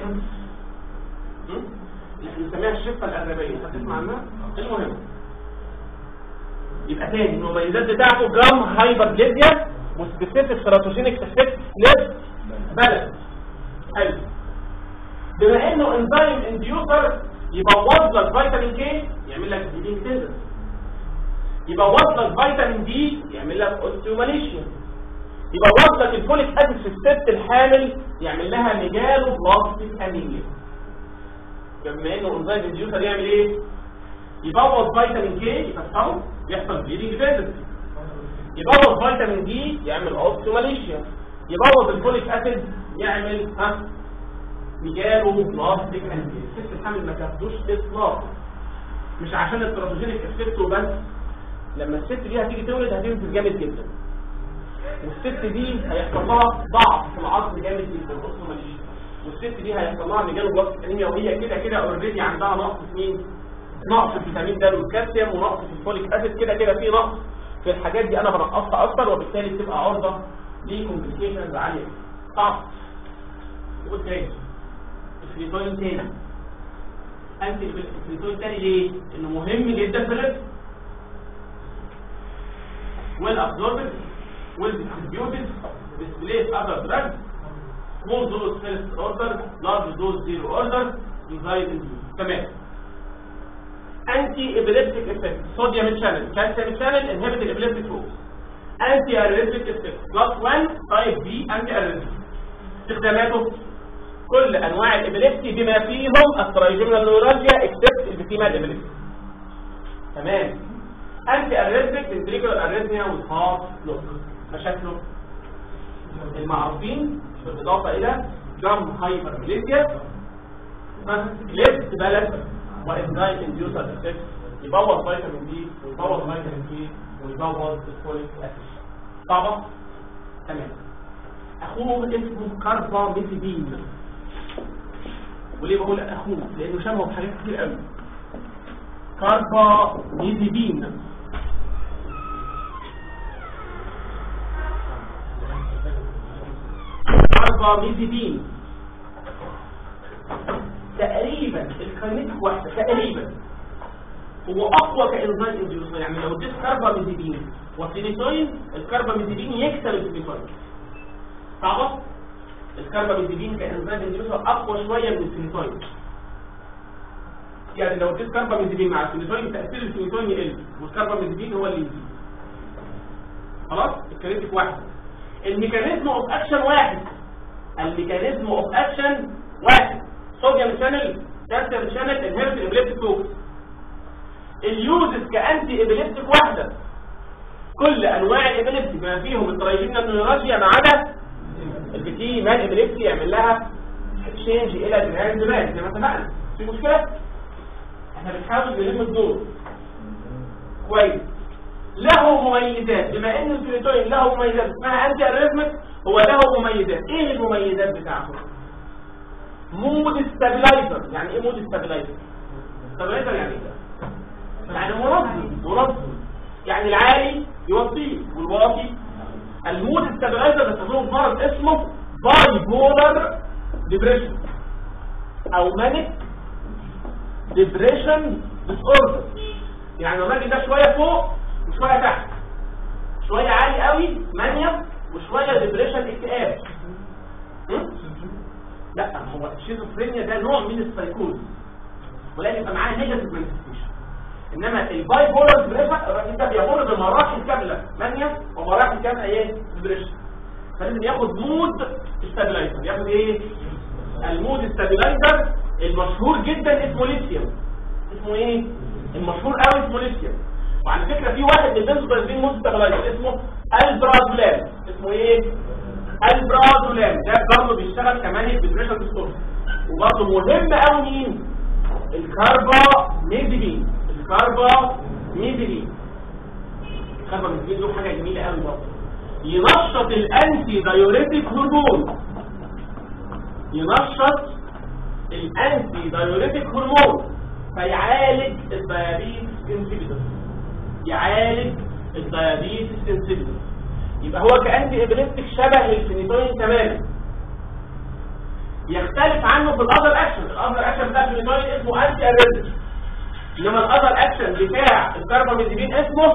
بنسميها الشفه الارنبيه، هتسمع عنها؟ المهم يبقى تاني المميزات بتاعته جرام هايبربليزيا وسبيسيفيك تراتوجينيك افكت كليب بلد. حلو. بما انه انزيم انديوسر يبوظ لك فيتامين كي يعمل لك هيلينج تندر، يبوظ لك فيتامين دي يعمل لك اوستيوماليشيا، يبوظ لك الفوليك اسيد في الست الحامل يعمل لها ميجالو بلاستيك انيميا. بما انه انزيم انديوسر يعمل ايه؟ يبوظ فيتامين كي يكسره يحصل بليدنج تندر، يبوظ فيتامين دي يعمل اوستيوماليشيا، يبوظ الفوليك اسيد يعمل ها ميجالو بلاستيك انيميا. الست الحامل ما تاخدوش اطلاقا، مش عشان التراتوجينيك افكت وبس. لما الست دي هتيجي تولد هتنزل جامد جدا، والست دي هيحصل لها ضعف في العظم جامد جدا اوستيوماليشيا، والست دي هيحصل لها ميجالو بلاستيك انيميا، وهي كده كده اوريدي عندها نقص في مين؟ نقص في فيتامين د والكالسيوم، ونقص في الفوليك اسيد، كده كده في نقص في الحاجات دي انا بنقصها اكتر، وبالتالي بتبقى عرضه لكومبليكيشنز عاليه. صح؟ نقول تاني الفريتوين تاني انتي الفريتوين تاني ليه؟ انه مهم جدا في الرزق well absorbed, well distributed, displace other drugs, small dose first order, large dose zero order, design induced. تمام. anti epileptic effect sodium channel calcium channel inhibit epileptic force. anti arrhythmic effect class one type B anti arrhythmic. استخداماته كل انواع الابيليبسي بما فيهم الترايجيمينال نيورالجيا اكسبت البيتيمال ابيليبسي. تمام. انتي اريثميك ventricular arrhythmia والهارت بلوك. مشاكله المعروفين بالاضافه الى جام هايبربليزيا ليفت بالانس وانزايم انديوسر افكت يبوظ فيتامين دي ويبوظ فيتامين سي ويبوظ الفوليك اسيد. طبعا تمام. اخوه اسمه كارباميزيدين. وليه بقول اخوه؟ لانه شبهه بحاجات كتير قوي. كارباميزيدين كارباميزيدين تقريبا الكلمات واحده تقريبا. هو اقوى كانزيم انديوسر، يعني لو اديت كارباميزيدين وفينيتوين الكارباميزيدين يكسر الفينيتوين. صعبه؟ الكارباميزيدين كانزيم انديوسر اقوى شويه من الفينيتوين. يعني لو اديت كارباميزيدين مع الفينيتوين تاثير الفينيتوين يقل والكارباميزيدين هو اللي يزيد. خلاص؟ الكريتيك واحد. الميكانيزم اوف اكشن واحد. الميكانيزم اوف اكشن واحد. صوديوم شانل كالسيوم شانل انهبت الابيليبتيك فوكس. اليوزز كانتي ابيليبتيك واحده. كل انواع الابيليبسي بما فيهم الترايجيمينال نيورالجيا ما عدا البيتي مان ابيليبسي يعمل لها تشينج الى جهاز دماغ زي ما اتفقنا. في مشكله؟ احنا بنحاول نلم الدور كويس. له مميزات بما ان الفينيتوين له مميزات اسمها انتي اريثميك. هو له مميزات. ايه المميزات بتاعته؟ مود ستابلايزر. يعني ايه مود ستابلايزر؟ ستابلايزر يعني ايه؟ يعني منظم منظم. يعني العالي يوطيه والواطي. المود ستابلايزر بيستخدمه في مرض اسمه باي بولر ديبريشن او مانيك ديبريشن ديس اوردر. يعني الراجل ده شويه فوق وشويه تحت، شويه عالي قوي مانيا وشويه ديبريشن اكتئاب. لا هو الشيزوفرينيا ده نوع من السايكوز ولازم يبقى معاه نيجاتيف مانيفستيشن. انما الباي بولر ديبريشن الراجل ده بيمر بمراحل كامله مانيا ومراحل كامله ايه ديبريشن. فلازم ياخد مود ستابلايزر. ياخد ايه؟ المود ستابلايزر المشهور جدا اسمه ليثيوم. اسمه ايه؟ المشهور قوي اسمه ليثيوم. وعلى فكره في واحد من البنزودازولين مود ستابلايزر اسمه البرازولام. اسمه ايه؟ البرازولام. ده برضه بيشتغل كمان ديبريشن ديسوردر. وبرضه مهم قوي مين؟ الكارباميزيدين. الكارباميزيدين الكارباميزيدين له حاجه جميله قوي برضه. ينشط الانتي دايوريتيك هرمون. ينشط الانتي دايوريتيك هرمون فيعالج الديابيتس انسيبيتور. يعالج الديابيتس انسيبيتور. يبقى هو كأنتي ابيليبتيك شبه الفينيتوين تماما. يختلف عنه في الاذر اكشن. الاذر اكشن بتاع الفينيتوين اسمه انتي اريثميك. انما الاذر اكشن بتاع الكارباميزيدين اسمه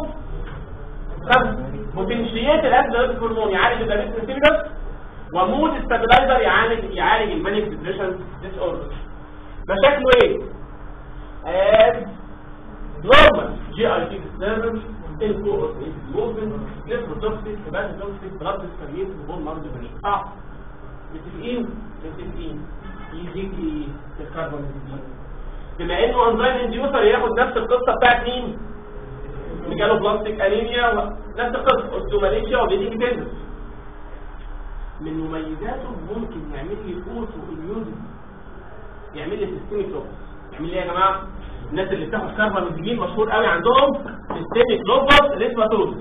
بوتنشيات الانتي دايوريتيك هرمون. يعالج الديابيتس انسيبيتور. ومود ستابلايزر يعالج يعالج المانيك ديبريشن ديس اوردر. مشاكله ايه؟ اد نورمال جي اي تي ديستربنس الكوردينيت موفمنت ليبروتوكسيك هيباتوتوكسيك بلاد سكريت وبون مارج بريك. اه متفقين متفقين. يجيك لي الكارباميزيدين بما انه انزيم انديوسر ياخد نفس القصه بتاعت مين؟ ميجالو بلاستيك انيميا نفس القصه اوستوماليشيا وبيديك تندس. من مميزاته ممكن يعمل لي اوتو اميونيتي. يعمل لي سيستميك لوبس. يعمل لي يا جماعه الناس اللي بتاخد كارباميزيدين مشهور قوي عندهم سيستميك لوبس ريسباتوز.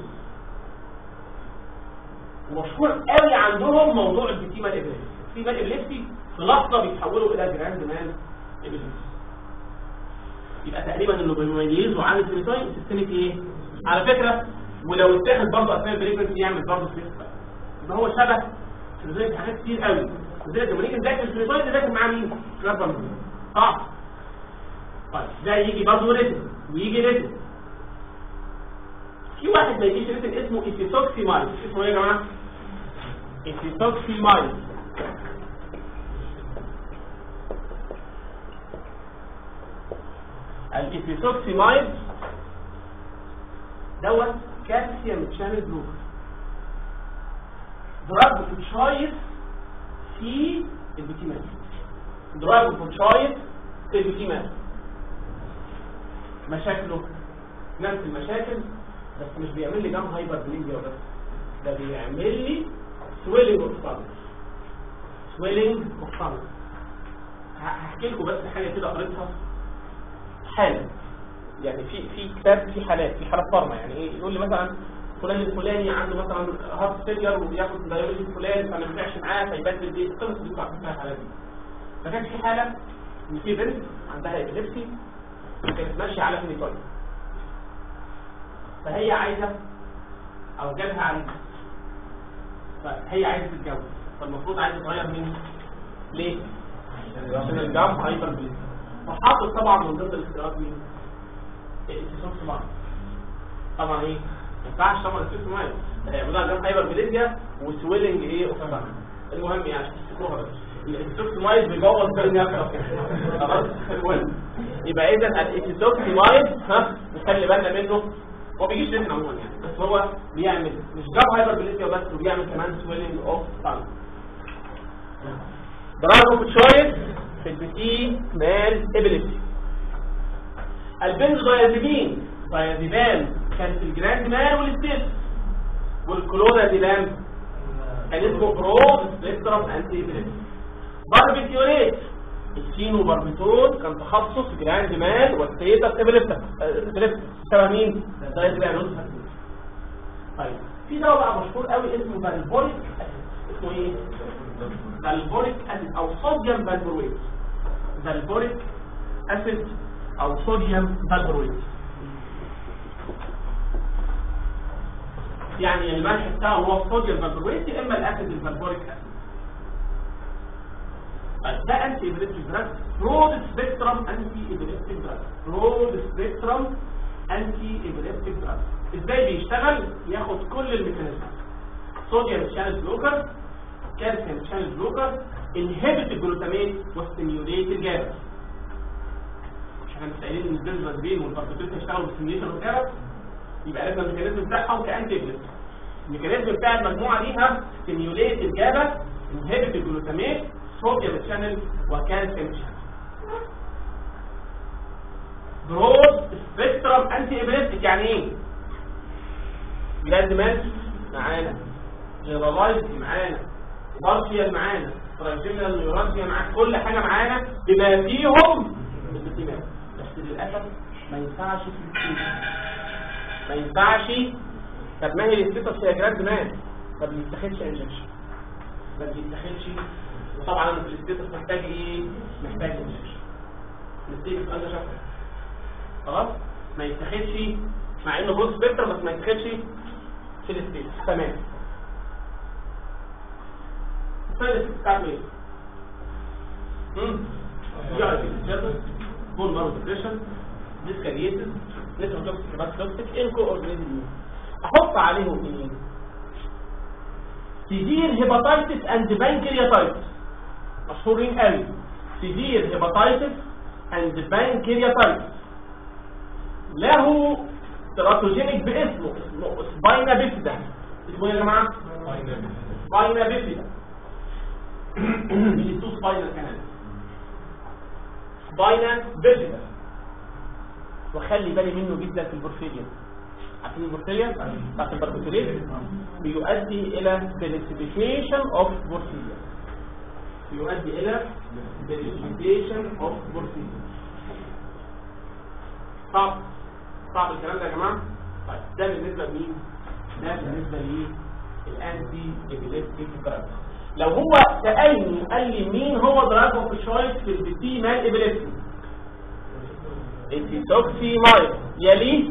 ومشهور قوي عندهم موضوع البيتيمال ابيليبسي. البيتيمال ابيليبسي في لحظه بيتحولوا الى جراند مان ابيليبسي. يبقى تقريبا اللي بيميزوا عن الفينيتوين سيستميك ايه؟ على فكره ولو اتاخد برضه اثناء البريجنسي يعمل برضه سيستم. يبقى هو شبه زي حاجات كتير قوي. زي لما نيجي نذاكر الفينيتوين نذاكر معاه مين؟ كارباميزيدين. صح؟ طيب ده يجي برضه ريتم ويجي ريتم. في واحد ما يجيش ريتن اسمه ايثيسوكسيمايد. اسمه ايه يا جماعه؟ ايثيسوكسيمايد. الايثيسوكسيمايد دوت كالسيوم شانل بلوكر، دراج اوف تشايس في البيتيمات، دراج اوف تشايس في البيتيمات. مشاكله نفس المشاكل، بس مش بيعمل لي جام هايبر بليزيا بس، ده بيعمل لي سويلنج اوف ستامك. سويلنج اوف ستامك. هحكي لكم بس حاجه كده قريتها، حاله يعني في في كتاب في حالات، في حالات فارما، يعني ايه؟ يقول لي مثلا فلان الفلاني عنده مثلا هارت فيلير وبياخد دايوريز فلان فما ينفعش معاه فيبدل دي القصص دي بتاعت الحالات دي. فكانت في حاله ان في بنت عندها ايبيليبسي كانت ماشيه على فينيتوين، فهي عايزه او جابها عريس، فهي عايزه تتجوز، فالمفروض عايزه تغير مين؟ ليه؟ عشان الجام هايبر بليز. فحاطط طبعا من ضمن الاختيارات مين؟ الايثيسوكسيمايد. طبعا ايه؟ ما ينفعش طبعا الايثيسوكسيمايد، هيعملوا لها جام هايبر بليزيا وسويلنج ايه اوف. المهم يعني تفتكروها بس الايثيسوكسيمايد بيبوظ الدنيا اكتر. خلاص المهم يبقى اذا الايثيسوكسيمايد ها نخلي بالنا منه، هو بيجيش ريتن عموما يعني، بس هو بيعمل مش جاب هايبر بليزيا بس، وبيعمل كمان سويلنج اوف ستامك. دراج اوف تشويس في البي مال ابيليتي. البنزودايازيبين، دايازيبام كان في الجراند مان والستيل، والكلونازيبام كان اسمه برود سبيكترم انتي ابيليتي. باربيتيوريت، السينو باربيتول كان تخصص جراند مان والستيتس ابيليتي شبه مين؟ دايازيبام. طيب في دواء بقى مشهور قوي اسمه فالبوريك اسيد. اسمه ايه؟ فالبوريك اسيد او صوديوم فالبورويت. فالبوريك اسيد او صوديوم فالبورويت، يعني الملح بتاعه هو الصوديوم فالبورويت يا اما الاسيد الفالبوريك اسيد. طيب ده انتي ايبيليبتيك دراج، برود سبيكترم انتي ايبيليبتيك دراج، برود سبيكترم انتي ايبيليبتيك دراج. ازاي بيشتغل؟ ياخد كل الميكانيزم، صوديوم شانل بلوكر، كالسيوم شانل بلوكر، انهبت الجلوتاميت وستيميوليت الجابا. مش احنا مستقلين ان البنزودازيبين والباربيتول هيشتغلوا بالستيميوليشن والجابا، يبقى لازم الميكانيزم بتاعهم كانتي ايبيليبتيك. الميكانيزم بتاع المجموعه دي ها ستيميوليت الجابا، انهبت الجلوتاميت، صوديوم شانل وكالسيوم شانل. برود سبيكترم انتي ايبيليبتيك يعني ايه؟ جلاندمات معانا، جيرالايز معانا، بارشيال معانا، ترايجيمينال نيورالجيا معانا، كل حاجه معانا بما فيهم البيتيمات. بس للاسف ما ينفعش في الستيتس، ما ينفعش. طب ما هي الستيتس هي جلاندمات، ما بيتاخدش انجكشن، ما بيتاخدش. وطبعا الستيتس محتاج ايه؟ محتاج انجكشن. الستيتس انت شايفها خلاص ما يتاخدش، مع انه بروز سبيكترم بس ما يتاخدش في الستيتس. تمام. الثالث بتاعته ايه؟ امم يعني السيرفس بون مارو ديبريشن، ديسكاريتس، نيتروتوكسيك هيباتوتوكسيك، انكو اورجانيزم. احط عليهم ايه؟ سيفير هيباتايتس اند بانكرياتايتس، مشهورين قوي. سيفير هيباتايتس اند بانكرياتايتس له تراتوجينيك باسمه، اسمه سباينا بيفيدا. اسمه ايه يا جماعه؟ سباينا بيفيدا. من التو سباينال كمان، سباينا بيفيدا. وخلي بالي منه جدا في البورفيريا. عارفين البورفيريا بتاعت الباربيتوليت بيؤدي الى بريسيبيتيشن اوف بورفيريا، بيؤدي الى بريسيبيتيشن اوف بورفيريا. صعب صعب الكلام ده يا جماعه. طيب ده بالنسبه لمين؟ ده بالنسبه للانتي ايبيليبتيك دراج. لو هو سالني قال لي مين هو دراج اوف تشويس في البي مان ايبيليبتي؟ الايثيسوكسيمايد. يليه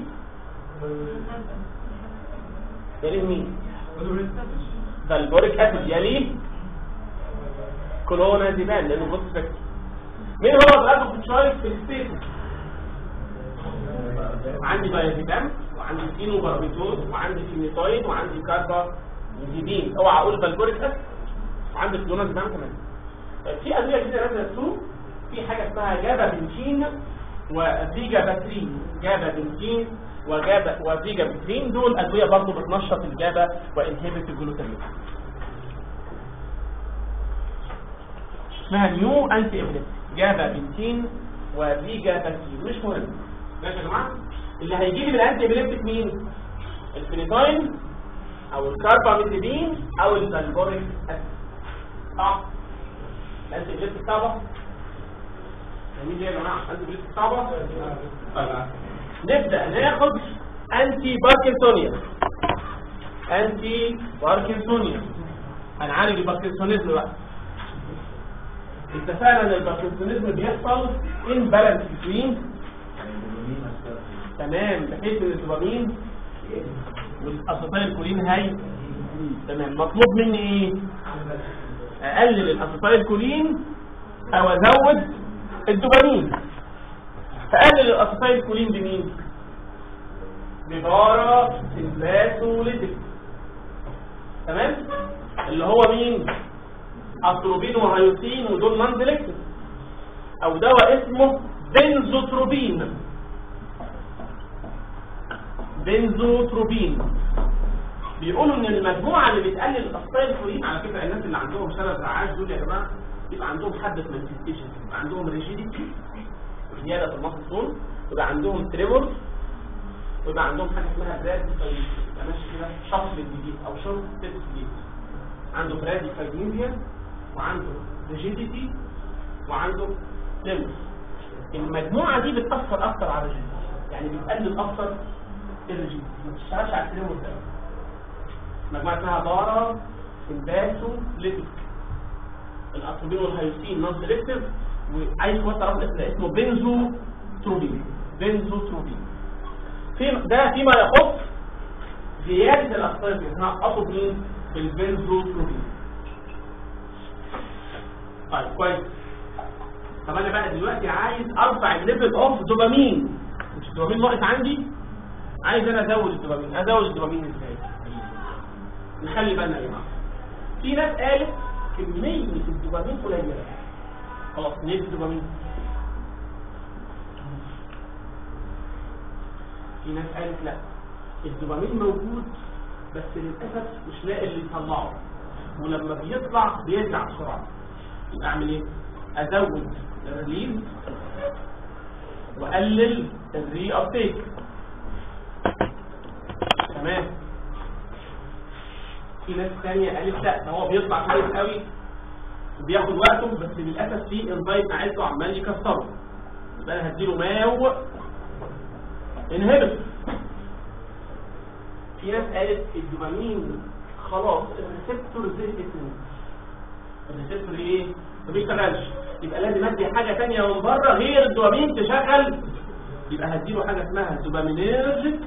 يليه مين؟ فالبوريك اسيد. يليه كلونازيبام لانه بروز سبيكترم. مين هو دراج اوف تشويس في الستيتس؟ عندي دايازيبام عندي فينوباربيتول وعندي فينيتويد وعندي كاربامازيبين، اوعى اقول فالبوريك اسيد، وعندي كلونازيبام كمان. في ادويه جديده نازله السوق، في حاجه اسمها جابابنتين وفيجاباترين. جابابنتين وجابا وفيجاباترين دول ادويه برضه بتنشط الجابا وانهبت الجلوتامين. اسمها نيو انتي ابليبتيك، جابابنتين وفيجاباترين. مش مهم. ماشي يا جماعه؟ اللي هيجي لي بالانتي ابليبتيك مين؟ الفينيتوين او الكاربامازيبين او الفالبوريك اسيد. صح؟ الانتي ابليبتيك صعبه؟ مين يا جماعه؟ انتي ابليبتيك صعبه؟ طيب نبدا ناخد انتي باركنسونيا. انتي باركنسونيا هنعالج الباركنسونيزم بقى. اتفقنا ان الباركنسونيزم بيحصل ان بالانس بتوين، تمام، بحيث ان الدوبامين والاسيتايل كولين هاي، تمام. مطلوب مني ايه؟ اقلل الاسيتايل كولين او ازود الدوبامين. فقلل الاسيتايل كولين بمين؟ ببارا سيمباثوليتيك، تمام، اللي هو مين؟ اتروبين وهيوسين، ودول نون سيلكتيف. او دواء اسمه بنزوتروبين. بنزوتروبين بيقولوا ان المجموعه اللي بتقلل الاسيتايل كولين، على فكره الناس اللي عندهم شلل رعاش دول يا جماعه يبقى عندهم حبه مانيفستيشن، يبقى عندهم ريجيديتي، زياده في المفصل، يبقى عندهم تريمور، ويبقى عندهم حاجه اسمها براديكاينيزيا، يبقى ماشي كده شفط الجديد او شورت ستيبس جديد. عنده براديكاينيزيا وعنده ريجيديتي وعنده تريمور. المجموعه دي بتاثر اكتر على الريجيديتي، يعني بتقلل اكتر الريجيديتي، ما بتشتغلش على التريمور ده. مجموعه اسمها بارا سيمباثوليتيك. الاتروبين والهيوسين نون سيلكتيف، وعايز وقت تعرف الاسم ده اسمه بنزوتروبين. بنزوتروبين في ده فيما يخص زياده الاسيتايل هنقصه مين؟ بالبنزوتروبين. طيب كويس. طب انا بقى دلوقتي عايز ارفع الليفل اوف دوبامين، مش الدوبامين ناقص عندي، عايز انا ازود الدوبامين. ازود الدوبامين ازاي؟ نخلي بالنا يا جماعه، في ناس قالت كميه الدوبامين قليله، خلاص نيجي الدوبامين. في ناس قالت لا، الدوبامين موجود بس للاسف مش لاقي اللي يطلعه، ولما بيطلع بيرجع بسرعه. يبقى اعمل ايه؟ ازود الريليز واقلل الري ابتيك، تمام. في ناس ثانيه قالت لا، هو بيطلع كويس قوي وبياخد وقته، بس للاسف في انزيم قاعد له عمال يكسره، يبقى انا هديله ماو انهبت. في ناس قالت الدوبامين خلاص الريسبتور زهقت منه، الريسبتور ايه؟ ما بيشتغلش، يبقى لازم ادي حاجه ثانيه من بره غير الدوبامين تشغل، يبقى هديله حاجه اسمها دوبامينيرجيك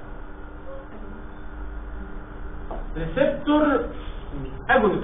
ريسبتور اجونست.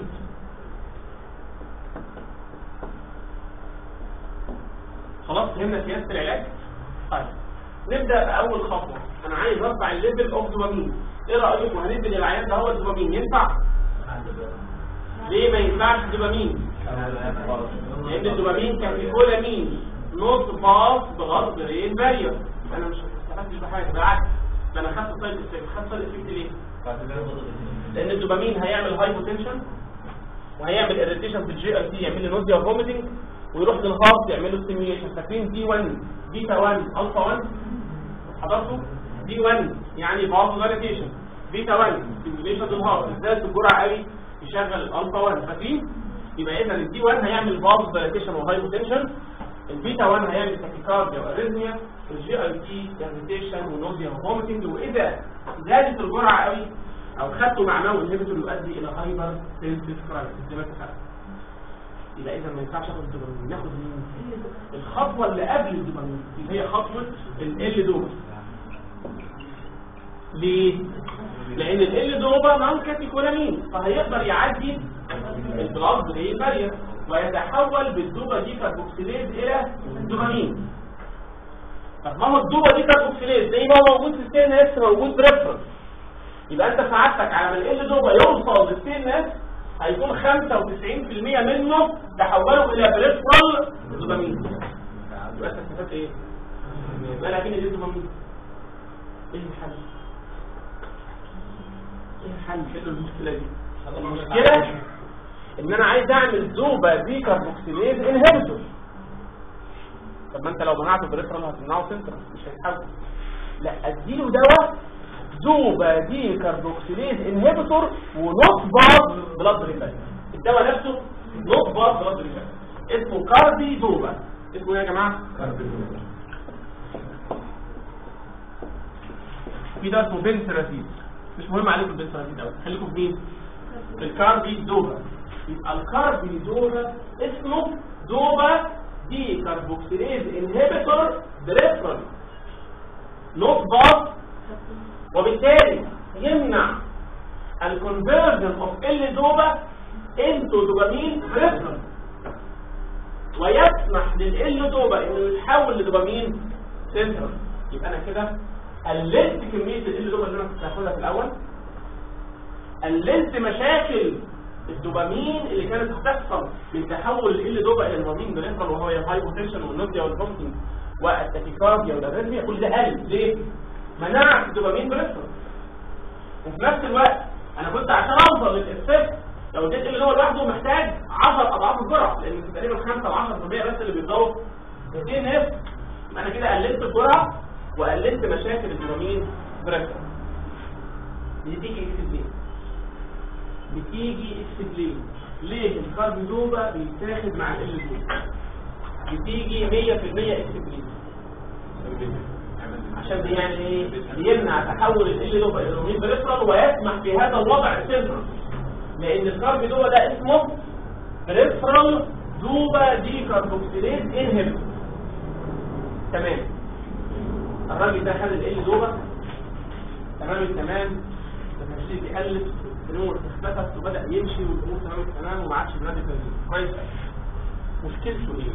خلاص فهمنا سياسه العلاج. طيب نبدا باول خطوه، انا عايز ارفع الليفل اوف دوبامين. ايه رايكم هندي للعيان ده هو الدوبامين ينفع؟ ليه ما ينفعش الدوبامين؟ لان الدوبامين كان في كولامين نوت باص بغض برين بارير. انا مش استفدتش بحاجه، بالعكس ده انا خدت سايد افكت. خدت سايد افكت ليه؟ لان الدوبامين هيعمل هايبوتنشن وهيعمل اريتيشن في الجي اي تي، يعمل لي نوزيا وفوميتنج، ويروح للهارت يعمل له ستيميوليشن. فاكرين دي واحد بيتا واحد الفا واحد حضرته؟ دي واحد يعني باص اريتيشن، بيتا واحد ستيميوليشن للهارت، ازاي الجرعه قوي يشغل الالفا واحد. فاكرين؟ يبقى اذا الدي واحد هيعمل باص اريتيشن وهايبوتنشن، البيتا واحد هيعمل تاكيكارديا واريزميا، والجي اي تي اريتيشن ونوزيا وفوميتنج. واذا زادت الجرعه قوي او خدته مع ماو انهبيتور يؤدي الى هايبر سنسيتيف كرايسيس زي ما اتفقنا. يبقى اذا ما ينفعش اخد الدوبامين، ناخد الخطوه اللي قبل الدوبامين اللي هي خطوه ال دوبا. ليه؟ لان ال دوبا نون كاتيكولامين، فهيقدر يعدي البلاد برين بارير ويتحول بالدوبا دي كاربوكسيليز الى دوبامين. طب ما هو الدوبا دي كاربوكسيليز زي ما هو موجود في السي ان اس موجود بريفرنس، يبقى انت سعادتك على ما ال دوبا يوصل للسي ان اس هيكون خمسة وتسعين في المية منه تحوله الى بريفرال دوبامين. يبقى انت استفدت ايه؟ يبقى لكن دي دوبامين. ايه الحل؟ ايه الحل في المشكله دي؟ المشكله ان انا عايز اعمل دوبا دي كاربوكسيليز انهبيتور. طب ما انت لو منعته بريفرال هتمنعه سنترال مش هيتحول. لا اديله دواء دوبا دي كاربوكسيليز انهبيتور ونوت باز بلاد ريفاكت. الدواء نفسه نوت باز بلاد ريفاكت اسمه كاردي دوبا. اسمه ايه يا جماعه؟ كاردي دوبا. في ده اسمه بنسراتيد، مش مهم عليكم البنسراتيد قوي، خليكم في مين؟ في الكاردي دوبا. يبقى الكاردي دوبا اسمه دوبا دي كاربوكسيليز انهبيتور بريفرال نوت باز، وبالتالي يمنع الكونفرجن اوف ال دوبا انتو دوبامين بريفرال، ويسمح لل دوبا انه يتحول لدوبامين سنترال. يبقى انا كده قللت كميه ال دوبا اللي انا كنت هاخدها في الاول، قللت مشاكل الدوبامين اللي كانت هتحصل من تحول ال دوبا الى دوبامين بريفرال، وهو الهايبوتنشن والنوزيا والفومتنج والتاكيكارديا والاريثميا. كل ده قل ليه؟ منعت الدوبامين بريفرال. وفي نفس الوقت انا كنت عشان اوصل للافكت لو اديت ال دوبا لوحده محتاج عشرة اضعاف الجرعه، لان تقريبا خمسة ل عشرة بالمية بس اللي بيتضاف في الدي ان اس. انا كده قللت الجرعه وقللت مشاكل الدوبامين بريفرال. بتيجي اكسبلين بتيجي اكسبلين ليه الكاردي دوبا بيتاخد مع ال دوبا؟ بتيجي مية في المية اكسبلين عشان يعني ايه؟ بيمنع تحول ال دوبا الى دوبامين بريفرال ويسمح في هذا الوضع السنترال، لان الكاردي دوبا ده اسمه بريفرال دوبا دي كاربوكسيليز انهبيتور. تمام. الراجل ده خد ال دوبا تمام التمام، التمثيل بيقلب، الامور اختفت وبدا يمشي والامور تمام التمام وما عادش بينادي تاني. كويس. مشكلته ايه؟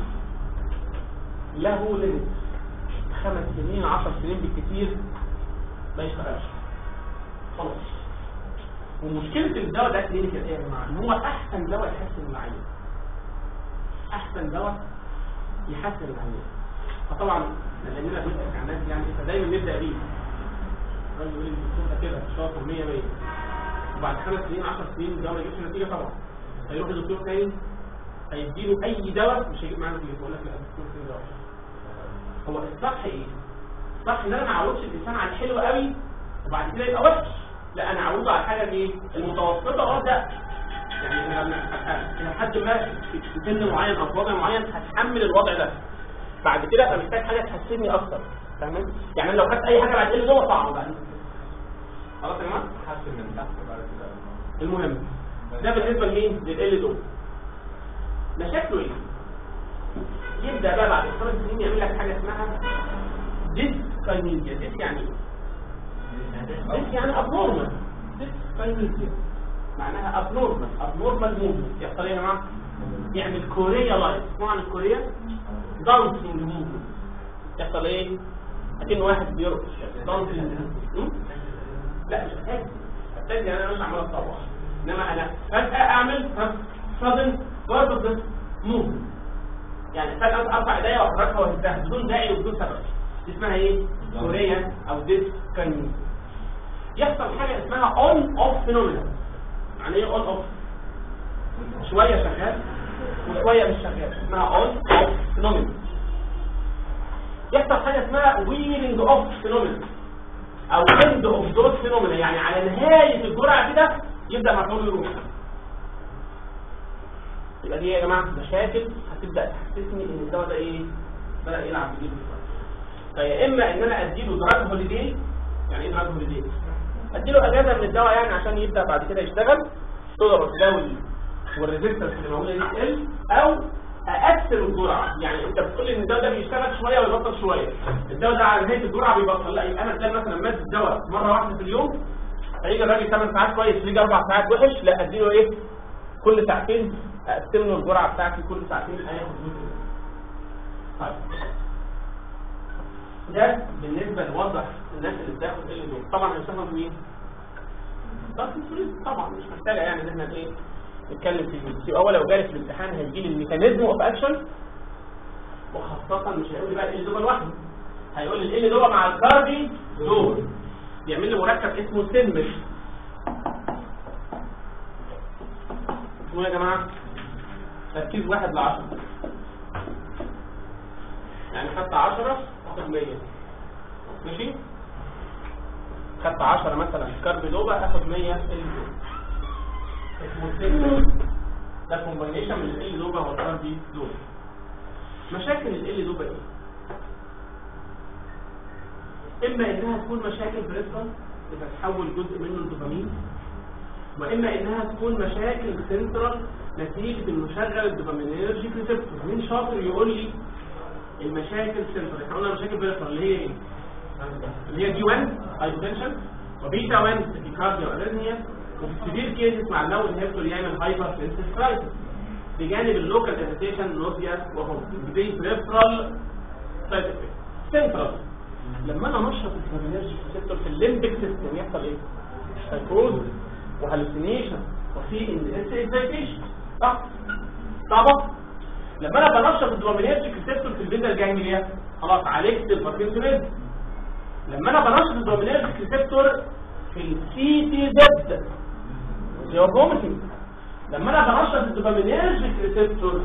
له ليميت خمس سنين عشر سنين بالكثير ما يشتغلش خلاص. ومشكله الدواء ده كلينيكال ايه يا جماعه؟ ان هو احسن دواء يحسن العيان، احسن دواء يحسن العيان. فطبعا لاننا بنسال عن الناس يعني فدايما نبدا بيه. الراجل يقول لي الدكتور ده كده شاطر مية مية، وبعد خمس سنين عشر سنين الدواء ما يجيبش نتيجه طبعا، هيروح لدكتور تاني هيديله اي دواء مش هيجيب معاه نتيجه. يقول لك لا الدكتور تاني ده وحش. هو الصح ايه؟ الصح ان انا ما اعودش الانسان على الحلو قوي وبعد كده يبقى وحش، لا انا اعوده على حاجه ايه؟ المتوسطه وابدا يعني الى حد ما في سن معين او في وضع معين هتحمل الوضع ده، بعد كده ابقى محتاج حاجه تحسنني اكتر. فاهمين؟ يعني لو خدت اي حاجه بعد كده جوه صعب بعد خلاص يا جماعه حسن من تحت بعد كده. المهم ده بالنسبه لمين؟ لل دول. مشاكله ايه؟ يبدا بقى بعد خمس سنين يعمل لك حاجه اسمها ديسكاينيزيا. ديس يعني ايه؟ ديس يعني ابنورمال. ديسكاينيزيا معناها ابنورمال، ابنورمال موفمنت. يحصل ايه يا جماعه؟ يعمل كوريا لايف. اسمعوا عن الكوريا؟ دانسينج موفمنت. يحصل ايه؟ اكن واحد بيرقص دانسينج. لا مش محتاج محتاج يعني انا مش عمال اتطوع، انما انا فجاه اعمل سادن برضه موفمنت، يعني فجاه ارفع ايديا واحركها واهزها بدون داعي وبدون سبب. دي اسمها ايه؟ كوريا او ديسكاينيزيا. يحصل حاجه اسمها اون اوف فينومينا. يعني ايه اون اوف؟ شويه شغال وشويه مش شغال، اسمها اون اوف فينومينا. يحصل حاجه اسمها ويرنج اوف فينومينا او اند اوف دوز فينومينا، يعني على نهايه الجرعه كده يبدا مفعول يروح. يبقى دي يا جماعه مشاكل هتبدا تحسسني ان الدواء ده ايه؟ بدا يلعب بايده. فيا اما ان انا اديله دراج هوليدي. يعني ايه دراج هوليدي؟ اديله اجازه من الدواء يعني عشان يبدا بعد كده يشتغل تقدر تداوي والريزيستنس اللي موجوده دي تقل، او اقسم الجرعه. يعني انت بتقول لي ان الدواء ده بيشتغل شويه ويبطل شويه، الدواء ده على نهايه الجرعه بيبطل، لا يبقى انا ادي مثلا ماده الدواء مره واحده في اليوم، هيجي الراجل ثمان ساعات كويس يجي اربع ساعات وحش، لا اديله ايه؟ كل ساعتين اقسم له الجرعه بتاعتي، كل ساعتين هياخد جزء. طيب ده بالنسبه لوضع الناس اللي بتاخد ال دول. طبعا هنشتغل مين؟ باركنسونيزم. طبعا مش محتاجه يعني ان احنا ايه نتكلم فيه. بس اول لو جالس في الامتحان هيجي لي الميكانيزم اوف اكشن، وخاصه مش هيقول لي بقى ال دول لوحده، هيقول لي ال دول مع الكاردي دول بيعمل لي مركب اسمه سينمش. اسمه يا جماعه تركيز واحد لعشرة، يعني خدت عشرة اخد مية. ماشي، خدت عشرة مثلا كاربيدوبا اخد مية ال دوبا. اسمه سينمش. ده كومباينيشن من ال دوبا والكاربي دوبا. مشاكل ال دوبا ايه؟ اما انها تكون مشاكل بريفرال بتتحول جزء منه الدوبامين، واما انها تكون مشاكل سنترال نتيجه انه شغل الدوبامينيرجيك ريسبتور. مين شاطر يقول لي المشاكل سنترال؟ احنا قلنا مشاكل بريفرال اللي هي ايه؟ اللي هي جي واحد هايبوتنشن، وبيتا واحد تاكيكارديا واريثميا، وفي السيفير كيسز مع النوع انهبيتور يعمل هايبر سنسيتايزيس، بجانب اللوكال اريتيشن نوزيا وهوم. دي بريفرال سايد افكت. سنترال لما انا نشط الدوبامينرجيك ريسبتور في الليمبيك سيستم يحصل ايه؟ سايكوز وهالوسينيشن وفي اندس اكسايتيشن. صح؟ صعبه؟ لما انا بنشط الدوبامينرجيك ريسبتور في البيتا الجانجليا خلاص عالجت الباركنسونيزم. لما انا بنشط الدوبامينرجيك ريسبتور في السي تي زد اللي هو فوميتنج، لما انا بنشط الدوبامينرجيك ريسبتور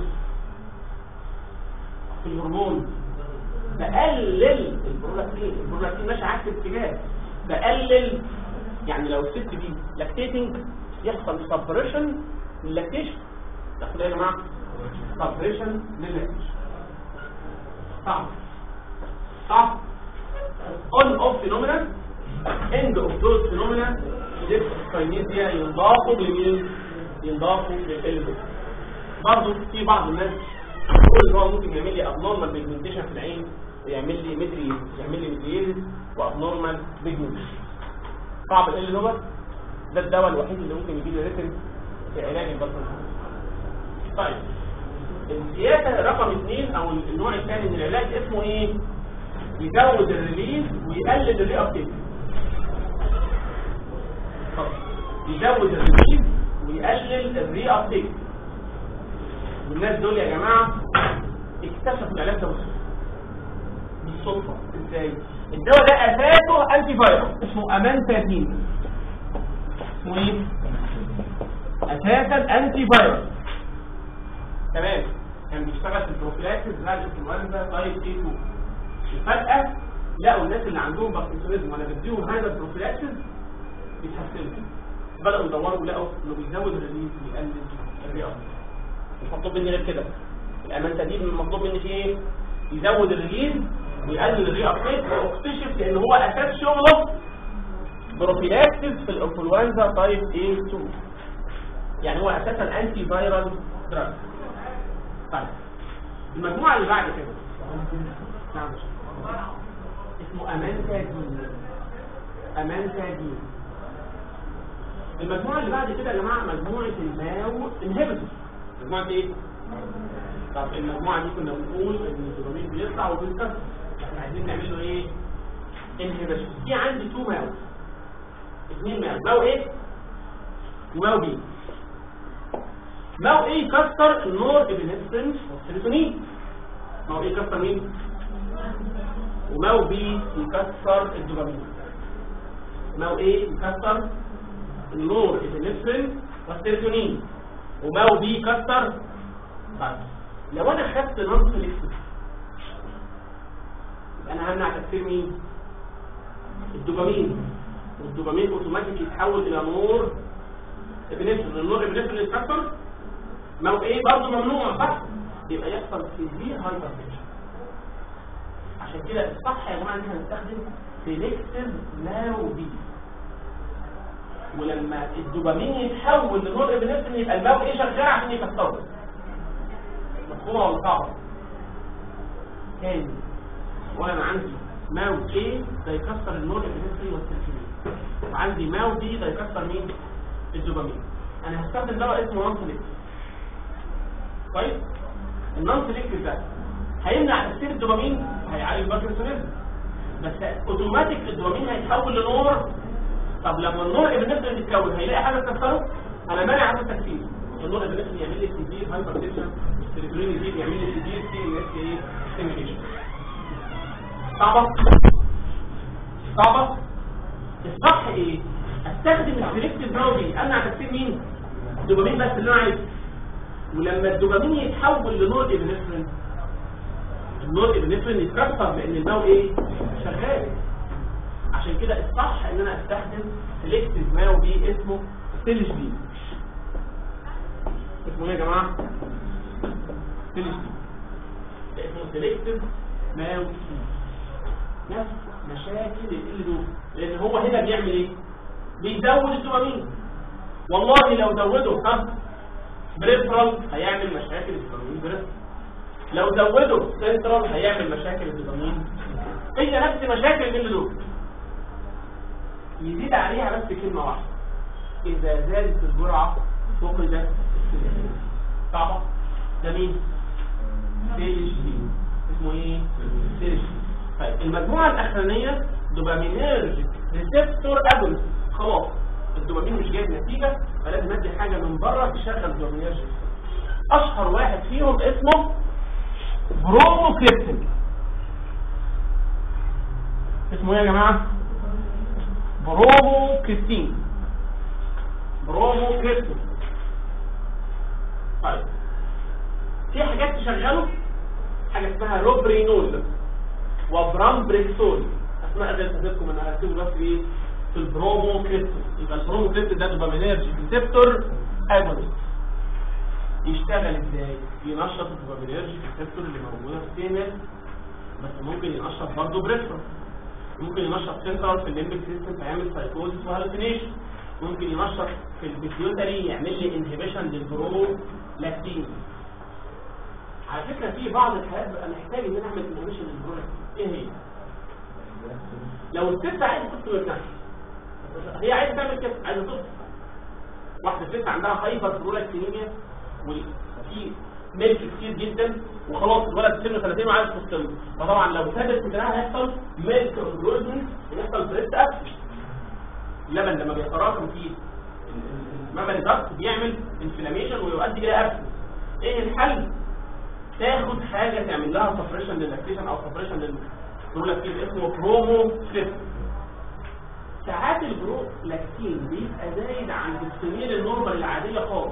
في الهرمون بقلل البرولاكتين. البرولاكتين ماشي عكس الاتجاه، بقلل. يعني لو الست دي لاكتيتنج يحصل سبريشن للاكتيشن. تاخد ايه يا جماعه؟ سبريشن للاكتيشن. صح صح. اون اوف فينومينا، اند اوف دوز فينومينا ديسكاينيزيا ينضافوا بمين؟ ينضافوا للقلب. برضه في بعض الناس يقول ان هو ممكن يعمل لي ابنورمال بيجمنتيشن في العين، ويعمل لي ميدري يعمل لي ميدريز وابنورمال بيجمنتيشن. صعب ال دوبا ده الدواء الوحيد اللي ممكن يجي لي ريتم في علاج الباركنسونيزم. طيب السياسه رقم اثنين او النوع الثاني من العلاج اسمه ايه؟ يزود الريليز ويقلل الري ابتيك. يزود الريليز ويقلل الري ابتيك. والناس دول يا جماعه اكتشفوا العلاج ده بالصدفه. ازاي؟ الدواء ده اساسه انتي فايروس اسمه امانتادين. اسمه ايه؟ اساسا انتي فايروس. تمام. كان بيشتغل في البروفيلاكسس بتاع الانفلونزا تايب اي اثنين. فجاه لقوا الناس اللي عندهم باركنسونيزم وانا بديهم هذا البروفيلاكسس بيتحسنوا. بداوا يدوروا ولقوا انه بيزود الريليز ويقلل الرئه. مش مطلوب مني غير كده. الامانتادين المطلوب مني فيه ايه؟ يزود الريليز ويقلل الري ابتيك. واكتشف ان هو اساس شغله بروفيلاكسس في الانفلونزا تايب اي اثنين. يعني هو اساسا انتي فايرال دراج. طيب المجموعه اللي بعد كده نعم اسمه امانتادين. امانتادين. المجموعه اللي بعد كده يا جماعه مجموعه الماو انهبيتور. مجموعه ايه؟ طب المجموعه دي كنا بنقول ان الدوبامين بيطلع وبيتكسر، احنا عايزين نعمل له ايه؟ انهبيشن. في عندي تو ماو، اثنين ماو، ماو ايه وماو بي. ماو ايه يكسر النور ابنفرين والسيروتونين. ماو ايه يكسر مين؟ وماو بي يكسر الدوبامين. ماو ايه يكسر النور ابنفرين والسيروتونين، وماو بي يكسر. طيب لو انا خدت نون سيلكتيف انا همنع تاثير مين؟ الدوبامين. والدوبامين اوتوماتيك يتحول الى نور ابنفرين. النور ابنفرين يتكسر، ماو ايه برضه ممنوع صح؟ يبقى يحصل سيفير هايبرتنشن. عشان كده الصح يا جماعه ان احنا نستخدم سيلكتيف ماو بي. ولما الدوبامين يتحول لنور ابنفرين يبقى الماو ايه شغال عشان يكسره. مفهومه ولا صعبه؟ تاني وانا عندي ماو ايه ده يكسر النور ابنفرين والسيروتونين، وعندي ماو بي ده يكسر مين؟ الدوبامين. انا هستخدم دواء اسمه نون سيلكتيف. كويس؟ النون سيلكتيف ده هيمنع تاثير الدوبامين، هيعالج الباركنسونيزم، بس اوتوماتيك الدوبامين هيتحول لنور. طب لما النور ابنفرين يتكون هيلاقي حاجه تكسره؟ انا مانع عنه التكسير. النور ابنفرين يعمل لي سيفير هايبر تنشن، السيروتونين يزيد يعمل لي سيفير سي ان اس ايه ستيميوليشن. صعبه صعبه. الصح ايه؟ استخدم السلكتيف دراوي امنع تكسير مين؟ الدوبامين بس اللي انا عايزه. ولما الدوبامين يتحول لنور ابنفرين، النور ابنفرين يتكسر لان الماو ايه؟ شغال. عشان كده الصح ان انا استخدم سلكتيف ماو بي اسمه سيلج بي. اسمه ايه يا جماعه؟ سيلج بي. ده اسمه سلكتيف ماو بي. نفس مشاكل ال دول، لان هو هنا بيعمل ايه؟ بيزود الدوبامين. والله لو زوده ها بريفرال هيعمل مشاكل الدوبامين بريفرال، لو زوده سنترال هيعمل مشاكل الدوبامين. هي نفس مشاكل ال دول، يزيد عليها بس كلمه واحده: اذا زادت الجرعه فقدت السلسله. صعبه. ده مين؟ سيلج بي. اسمه ايه؟ سيلج بي. طيب المجموعه الاخرانيه دوبامينيرجيك ريسبتور اجونست. خلاص الدوبامين مش جايب نتيجه، فلازم ادي حاجه من بره تشغل الدوبامينيرجيك. اشهر واحد فيهم اسمه بروموكريبتين. اسمه ايه يا جماعه؟ بروموكريبتين. بروموكريبتين. طيب في حاجات تشغله، حاجه اسمها روبرينول وبرامبريكسول. اسماء ده تفكركم انا هكتبه بس ايه في البروموكريبتين. يبقى البروموكريبتين ده دوبامينيرجيك ريسبتور اجونست. يشتغل ازاي؟ ينشط الدوبامينيرجيك ريسبتور اللي موجوده في السي ان اس، بس ممكن ينشط برضه بريفرال، ممكن ينشط سنترال في الليمبيك سيستم فيعمل سايكوزيس وهالوسينيشن، ممكن ينشط في البيتيوتري يعمل لي انهبيشن للبرولاكتين. على فكره في بعض الحالات بقى محتاج ان انا اعمل انهبيشن للبرولاكتين. ايه هي؟ لو الست عايزه تفصل ابنها، هي عايزه تعمل كده، عايزه تفصل. واحده ست عندها هايبر برولكتينيميا وفي ملك كتير جدا وخلاص الولد سنه ثلاثين وعايز تفصله، فطبعا لو ثبت كده هيحصل ملك اورجوزمنت ويحصل بريست ابسس. اللبن لما بيتراكم فيه الممل ضغط بيعمل انفلاميشن ويؤدي الى ابسس. ايه الحل؟ تاخد حاجه تعمل لها سبريشن للاكتيشن او سبريشن للبرولاكتين اسمه بروموكريبتين. ساعات البرولاكتين بيبقى زايد عن السنين النورمال العاديه خالص،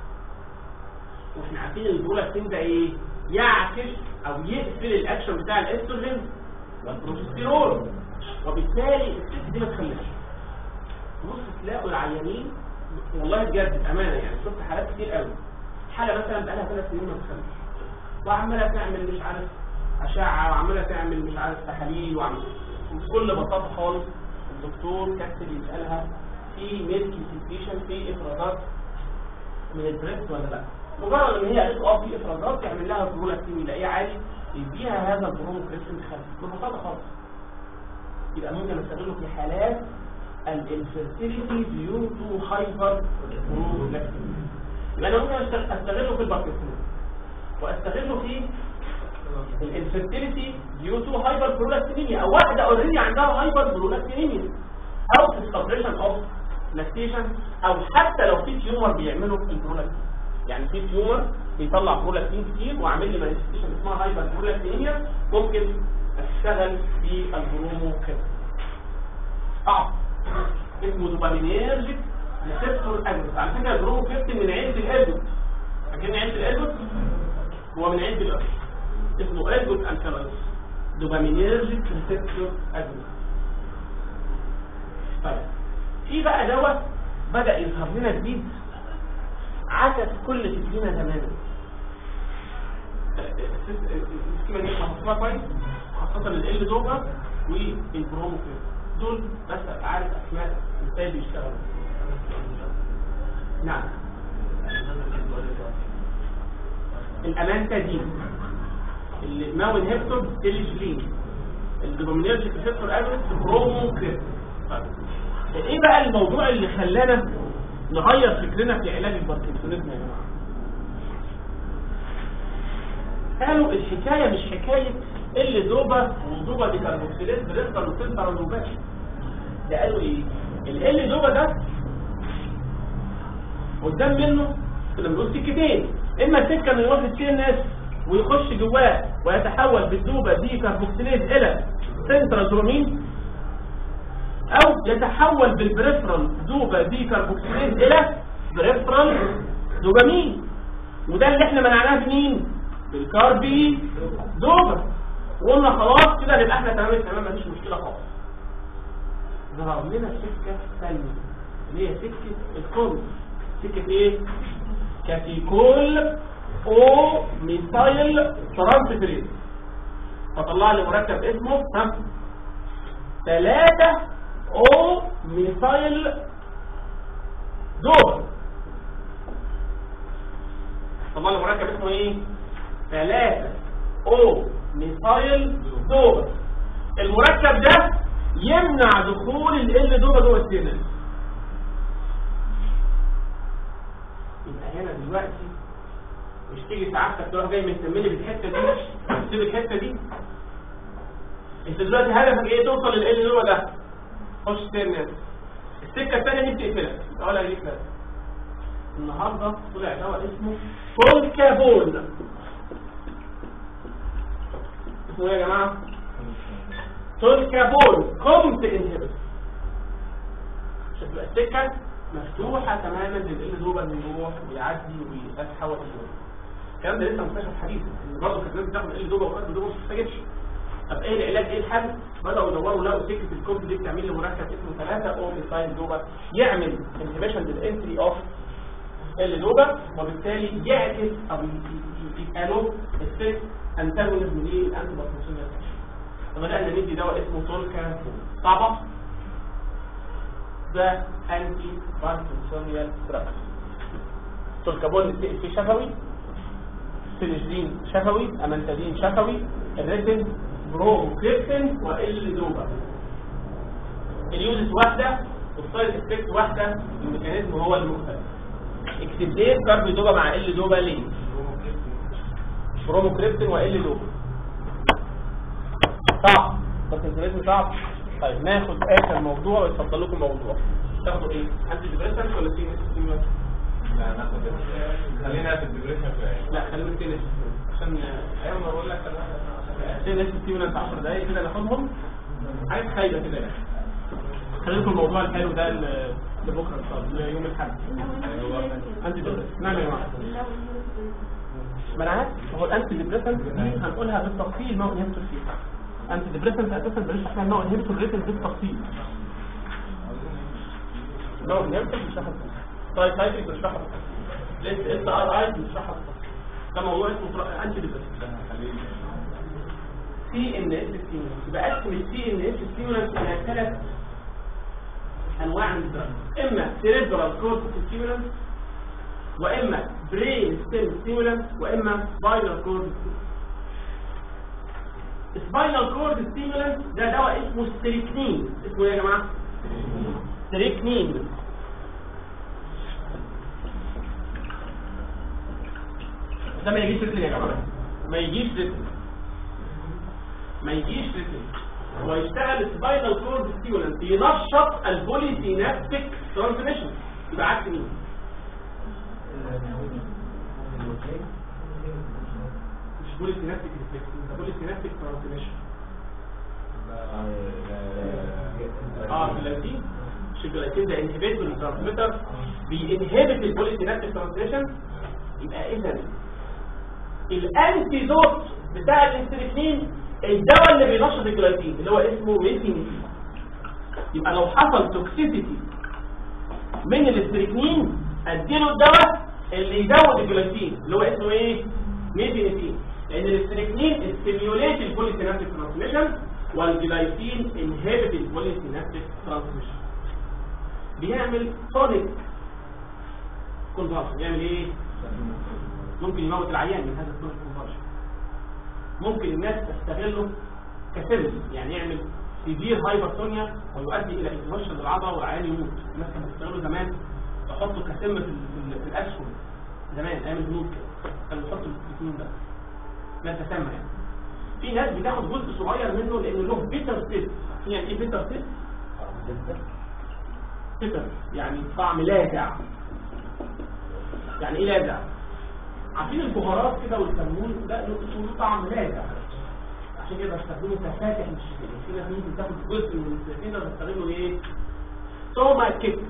واحنا عارفين البرولاكتين ده ايه؟ يعكس او يقفل الاكشن بتاع الاستروجين والبروجستيرون، وبالتالي الست دي ما تخلفش. بص تلاقوا العيانين والله بجد امانه يعني شفت حالات كتير قوي، حاله مثلا بقى لها ثلاث سنين ما بتخلفش وعماله تعمل مش عارف اشعه وعماله تعمل مش عارف تحاليل وعمل بكل بساطه خالص الدكتور كاتب يسالها في ميلك سيكريشن في افرازات من البريست ولا لا. مجرد ان هي قالت اه في افرازات يعمل لها برولاكتين يلاقيه عالي يديها هذا البروموكريبتين خفيف ببساطه خالص. يبقى ممكن نستغله في حالات الانفيرتيليتي ديو تو هايبر برولاكتين. يبقى انا ممكن استغله في الباركنسون واستغله في الانفيرتيليتي ديو تو هايبر برولكتينيميا، او واحده اوريدي عندها هايبر برولكتينيميا، او في السبريشن اوف لاكتيشن، او حتى لو في تيومر بيعملوا البرولاكتين. يعني في تيومر بيطلع برولاكتين كتير وعامل لي مانيفستيشن اسمها هايبر برولكتينيميا، ممكن اشتغل في البروموكريبتين. اه اسمه دوبامينيرجيك ريسبتور اجونست. على فكره البروموكريبتين من عيله الارجوت، فاكرين عيله الارجوت؟ هو من عيله الارجوت اسمه ارجوت الكالويد دوبامينيرجيك ريسبتور اجونست. طيب في بقى دواء بدا يظهر لنا جديد عكس كل فكرنا تماما. السكيما دي حافظها كويس، خاصه ال دوبا والبروموكريبتين دول، بس عارف اسماء ازاي بيشتغلوا. نعم الامانتادين اللي ماو انهبتور تيليجلين الدوبامينيرجيك ريسبتور اجونست بروموكريبتين. ايه بقى الموضوع اللي خلانا نغير فكرنا في علاج الباركنسونيزم يا جماعه؟ قالوا الحكايه مش حكايه اللي دوبا ودوبا دي كاربوكسيلات بريفرال وسنترال وباش. ده قالوا ايه؟ اللي دوبا ده قدام منه كنا بنقول سكتين، اما سكه من يروح للسي ان اس ويخش جواه ويتحول بالدوبا دي كاربوكسيلات الى سنترال دوبامين، او يتحول بالبريفرال دوبا دي كاربوكسيلات الى بريفرال دوبامين. وده اللي احنا منعناه بمين؟ بالكاربي دوبا. وقلنا خلاص كده نبقى احنا تمام التمام، مفيش مشكله خالص. ظهر لنا سكه ثانيه اللي هي سكه الكون. سكه ايه؟ كاتيكول او ميثايل ترانسفيريز. فطلع لي مركب اسمه ها ثلاثة او ميثايل دوبا. طلع لي مركب اسمه ايه؟ ثلاثة او ميثايل دوبا. المركب ده يمنع دخول ال دوبا جوه السينال. يبقى هنا دلوقتي مش تيجي سعادتك تروح جاي مهتمني بالحته دي تسيب الحته دي. انت دلوقتي هدفك ايه؟ توصل لل دوبا ده، خش سينال. السكه الثانيه دي بتقفلها. اقول لك ليه كده؟ النهارده طلع دواء اسمه فولكابون. اسمه ايه يا جماعه؟ فولكابون كومت انهبيتور. شوف السكه مفتوحه تماما لل دوبا اللي يروح ويعدي ويتحول للدوبا. الكلام ده لسه مكتشف حديثا، ان برضه كانت الناس بتاخد ال دوبا وخد دوبا ما بتستجبش. طب ايه العلاج؟ ايه الحل؟ بداوا يدوروا لقوا سكه الكومت دي بتعمل لي مركب اسمه ثلاثة او ميثايل دوبا يعمل انهبيشن للانتري اوف ال دوبا، وبالتالي يعكس او يبقى له افكت انتاجونيزم للانتي باركنسونيال. فبدانا ندي دواء اسمه تولكا صعبه. ده انتي باركنسونيال دراج. تولكابون في شفوي، سيليجين شفوي، امانتادين شفوي، الريتين بروكريبتين وال دوبا. اليوزز واحده والسايد افكت واحده، الميكانيزم هو المختلف. اكتب ليه كارب دوبا مع ال دوبا ليه؟ بروموكريبتين وال دوبا صعب، بس الميكانيزم صعب. طيب ناخد اخر موضوع ويتفضل لكم موضوع. تاخدوا ايه؟ انتي ديبريسنت ولا سي اس ستيمولانت؟ لا ناخد خلينا في الديبريشن شويه. لا خلينا في التنس عشان ايوه ما بقول لك سي اس ستيمولانت عشر دقايق كده ناخدهم. عايز خايبه كده يعني. خليكم الموضوع الحلو ده لبكره ان شاء الله يوم الاحد. انتي ديبريسنت. نعم يا جماعه. منعات هو الانتي ديبريسنت دي هنقولها بالتفصيل ما هو يهمك فيها. انتي ديبريسنت اساسا بنشرح فيها النوع الهيبتو ريتن بالتفصيل. النوع الهيبتو بنشرحها طيب طيب بنشرحها ليس اس ار اي بنشرحها ده موضوع اسمه انتي ديبريسنت. سي ان اس ستيمولانت. يبقى اقسم السي ان اس ستيمولانت الى ثلاث انواع من الدراج، اما سيريبرال كورتيك ستيمولانت، واما برين ستيم ستيمولانت، واما سباينال كورد. سباينال كورد ستيمولانت ده دواء اسمه ستريكنين. اسمه ايه يا جماعه؟ ستريكنين. ده ما يجيش ريتن يا جماعه، ما يجيش ريتن، ما يجيش ريتن. هو يشتغل سباينال كورد ستيمولانت ينشط البولي سينابتيك ترانسميشن. يبقى عكس مين؟ مش بولي سينابتيك ريفلكس، ده بولي سينابتيك ترانسميشن. اه الجلايسين. مش الجلايسين ده انهبيتور ترانسميتر بينهبت البولي سينابتيك ترانسميشن. يبقى اذا الانتيدوت بتاع الاستريكنين الدواء اللي بينشط الجلايسين اللي هو اسمه ميثينين. يبقى لو حصل توكسيسيتي من الاستريكنين اديله الدواء اللي يزود الجلايسين اللي هو اسمه ايه؟ ميثينين. لان الاستريكنين ستيميوليت البولي سينابتيك ترانسميشن والجلايسين انهبت البولي سينابتيك ترانسميشن. بيعمل تونيك كونفرشن. يعمل ايه؟ ممكن يموت العيان من هذا التونيك كونفرشن. ممكن الناس تستغله كسيرس، يعني يعمل سيفير هايبرتونيا ويؤدي الى انتشار للعضله والعيان يموت. الناس كانت بتستغله زمان تحطوا كسم في, في, في الاسهم زمان ايام الجنود كده كانوا بيحطوا الاثنين ده لا تسمى يعني. في ناس بتاخد جزء صغير منه لانه له بيتر تيست. يعني ايه بيتر تيست؟ بيتر يعني طعم لاذع. يعني ايه لاذع؟ عارفين البهارات كده والكمون ده له طعم لاذع، عشان كده بستخدمه كفاتح مش شفير. في ناس ممكن تاخد جزء من السفينه بتستخدمه ايه؟ توما كيك.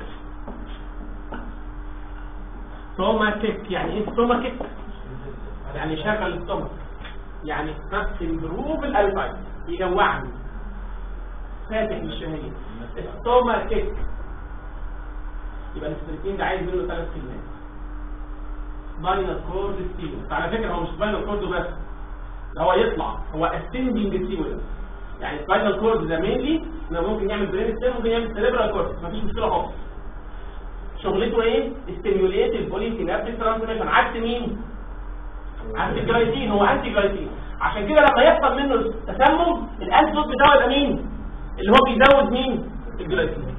توما كيك يعني ايه توما كيك؟ يعني شغل السtomach، يعني نفس الجروب الالفايد يجوعني فاتح للشهية. الستوما كيك يبقى الاستريتين ده عايز منه ثلاث كلمات. باينال كورد ستيمولس. على فكره هو مش باينال كورد بس، ده هو يطلع هو اسندنج ستيمولس. يعني باينال كورد ده مينلي انه ممكن يعمل برين ستيم، ممكن يعمل سيريبرال كورد، مفيش مشكله خالص. شغلته ايه؟ ستيموليت البولي سينابتيك ترانسميشن. عكس مين؟ عكس الجلايسين. هو انتي جلايسين، عشان كده لما يحصل منه تسمم الانتيدوت بتاعه يبقى مين؟ اللي هو بيزود مين؟ الجلايسين.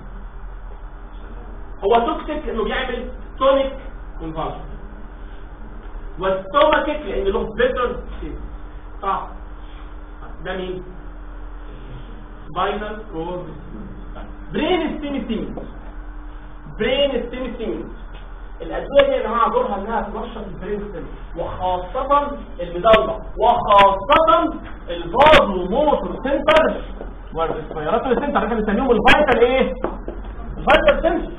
هو توكسيك انه بيعمل تونيك كونفالشن، والستوماتيك لان له بيتر صح. ده مين؟ باينال كورد. برين ستيم ستيمولس. برين ستيم ستيمولس الادويه دي يا جماعه دورها انها تنشط البرين ستيم، وخاصه المدلع، وخاصه الفازو موتور سنتر والريسبيراتوري سنتر. احنا بنسميهم الفايتال ايه؟ الفايتال سنتر.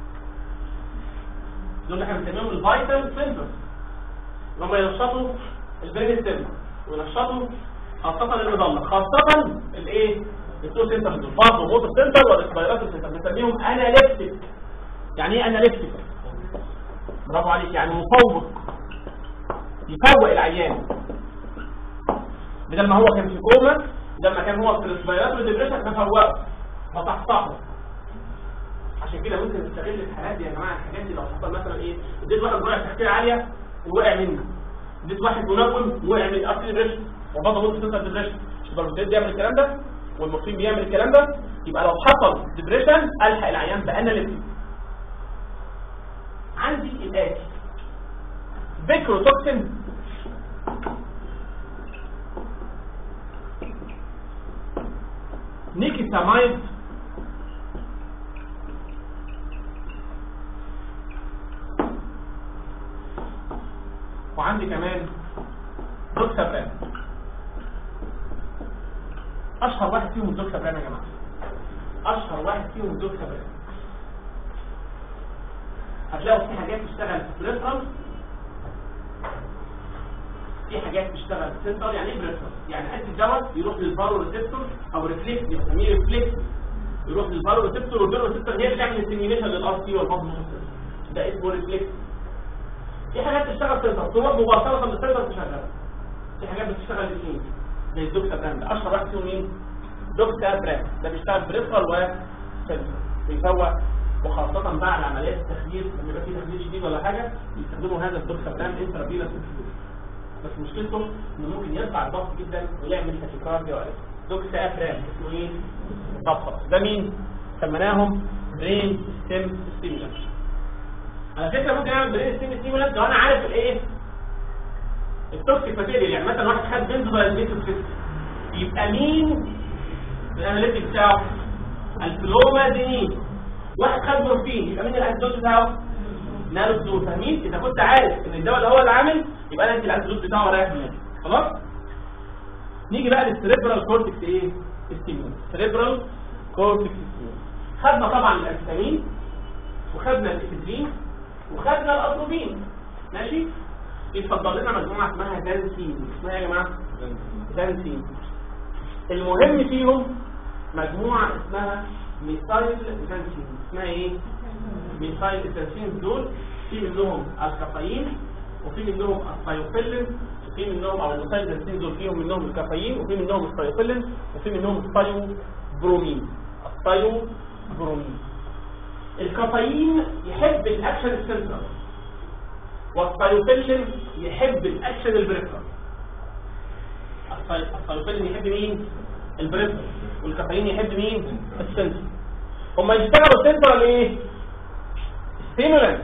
دول احنا بنسميهم الفايتال سنتر، لما ينشطوا البرين ستيم وينشطوا خاصه المدلع، خاصه الايه؟ التو سنتر، الفازو موتور سنتر والريسبيراتوري سنتر. بنسميهم اناليتيك. يعني ايه اناليتيك؟ برافو عليك، يعني مفوق، يفوق العيان. بدل ما هو كان في كوما، بدل ما كان هو في الريسبيراتوري ديبريشن بفوقه بصحصحه. عشان كده ممكن نستغل الحالات دي يا جماعه. الحاجات دي لو حصل مثلا ايه؟ اديت واحد جرعه تحتيه عاليه ووقع مني، اديت واحد منوم ووقع من الارتي ديبريشن وبرضه ممكن توصل ديبريشن. مش البروستات بيعمل الكلام ده والمورفين بيعمل الكلام ده. يبقى لو حصل ديبريشن الحق العيان باناليتيك. عندي الاتي فيكروتوكسين، نيكيتامايد، وعندي كمان دوكسابرام. اشهر واحد فيهم الدوكسابرام يا جماعه. اشهر واحد فيهم الدوكسابرام. هتلاقوا في حاجات تشتغل في بريفرال، في حاجات تشتغل في سنتر. يعني ايه بريفرال؟ يعني ادي الدواء يروح للبارو ريسبتور او ريفلكس، بنسميه ريفلكس، يروح للبارو ريسبتور، والبارو ريسبتور هي اللي تعمل ستيميوليشن للار سي والبابل، ده اسمه ريفلكس. في حاجات تشتغل سنتر تروح مباشره للسنتر تشغلها. في حاجات بتشتغل الاثنين زي الدوكسابرام. ده اشهر واحد فيهم مين؟ دوكسابرام. ده بيشتغل بريفرال وسنتر، بيفوق، وخاصة بعد عمليات التخدير لما يبقى في تخدير شديد ولا حاجة يستخدموا هذا الدوكسابرام انترافينوس. بس مشكلته انه ممكن يرفع الضغط جدا ويعمل تاكيكارديا وقلق. دوكسابرام اسمه ايه؟ ضغط. ده مين؟ سميناهم برين ستيم ستيمولانت. على فكرة ممكن اعمل برين ستيم ستيمولانت لو انا عارف الايه؟ التوكسيك ماتيريال. يعني مثلا واحد خد بنزودايزيبام يبقى مين الاناليتيك بتاعه؟ الفلومازينين. واحد خد مورفين يبقى مين الانتيدوت بتاعه؟ نالوزول. فاهمين؟ اذا كنت عارف ان الدواء ده هو اللي عامل يبقى انت الانتيدوت بتاعه رايح منين. خلاص؟ نيجي بقى للسيريبرال كورتكس ايه؟ ستيمولانت. سيريبرال كورتكس ستيمولانت. خدنا طبعا الانسامين، وخدنا الافيدرين، وخدنا الاتروبين. ماشي؟ يتفضل لنا مجموعه اسمها دانسين. اسمها ايه يا جماعه؟ دانسين. المهم فيهم مجموعه اسمها ميثايل إيثانسين. اسمها ايه؟ ميثايل إيثانسين. دول في منهم الكافيين، وفي منهم الثايوفيلين، وفي منهم او الميثايل إيثانسين دول فيهم منهم الكافيين، وفي منهم الثايوفيلين، وفي منهم الثايوبرومين. الثايوبرومين. الكافيين يحب الاكشن السنترال، والثايوفيلين يحب الاكشن البريفرال. الثايوفيلين يحب مين؟ البريفرال. والكافيين يحب مين؟ السنتر. هما يشتغلوا سنترال ايه؟ ستيمولانت.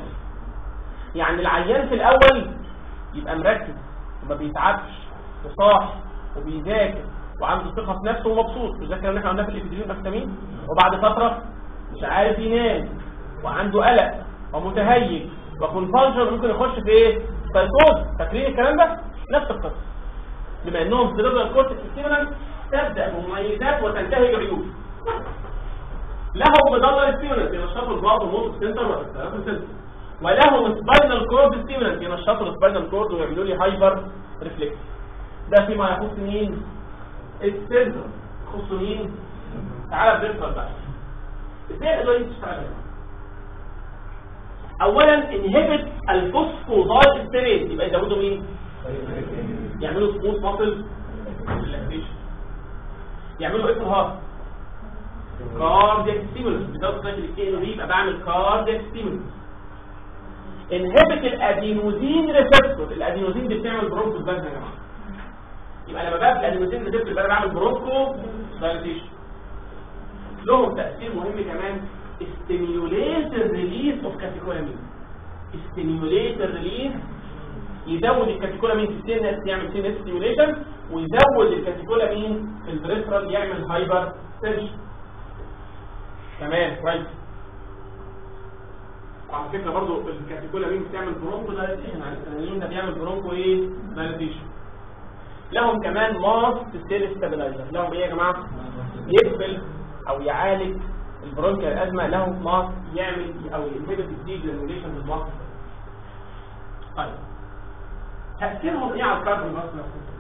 يعني العيان في الاول يبقى مركز وما بيتعبش وصاح وبيذاكر وعنده ثقه في نفسه ومبسوط، بيذاكر اللي احنا قلناه في الابيديميون مكتمين، وبعد فتره مش عارف ينام وعنده قلق ومتهيج وكونفانشن، ممكن يخش في ايه؟ سايكوز. فاكرين الكلام ده؟ نفس القصه. بما انهم سيريبرال كورتكس ستيمولانت تبدا بمميزات وتنتهي بعيوب. لهم مدلل ستيمولانت ينشطوا البعض والموتور سنتر والثلاثه سنتر، ولهم سباينال كورد ستيمولانت ينشطوا السباينال كورد ويعملوا لي هايبر ريفلكس. ده فيما يخص مين؟ السنتر. يخص مين؟ تعالى بريفرال بقى. ازاي الادويه دي تشتغل؟ اولا انهبت الفوسفودايستريت، يبقى يزودوا مين؟ يعملوا سموث ماسل ريلاكسيشن، يعملوا ايه في الهارت؟ كاردياك ستيمولس. بيزود سايكل الكي ان يبقى بعمل كاردياك ستيمولس. انهبت الادينوزين ريسبتور. الادينوزين دي بتعمل برونكو سبازم يا جماعه. يبقى لما بقى الادينوزين ريسبتور يبقى انا بعمل برونكو دايليتيشن. لهم تاثير مهم كمان، stimulate the release of catecholamine. stimulate the release، يزود الكاتيكولامين في السي ان اس، يعمل سي ان اس ستيميوليشن، ويزود الكاتيكولامين في البريفرال يعمل هايبر تنشن. تمام كويس. وعلى فكره برضو الكاتيكولامين بتعمل برونكو دايليتيشن، يعني الادرينالين ده بيعمل برونكو ايه؟ دايليتيشن. لهم كمان ماست ستيل ستابلايزر. لهم ايه يا جماعه؟ يقفل او يعالج البرونكيال الازمه. لهم ماست يعمل او ينهبت الديجرانيوليشن بالماست. طيب تاثيرهم ايه على الكارديوفاسكولار سيستم؟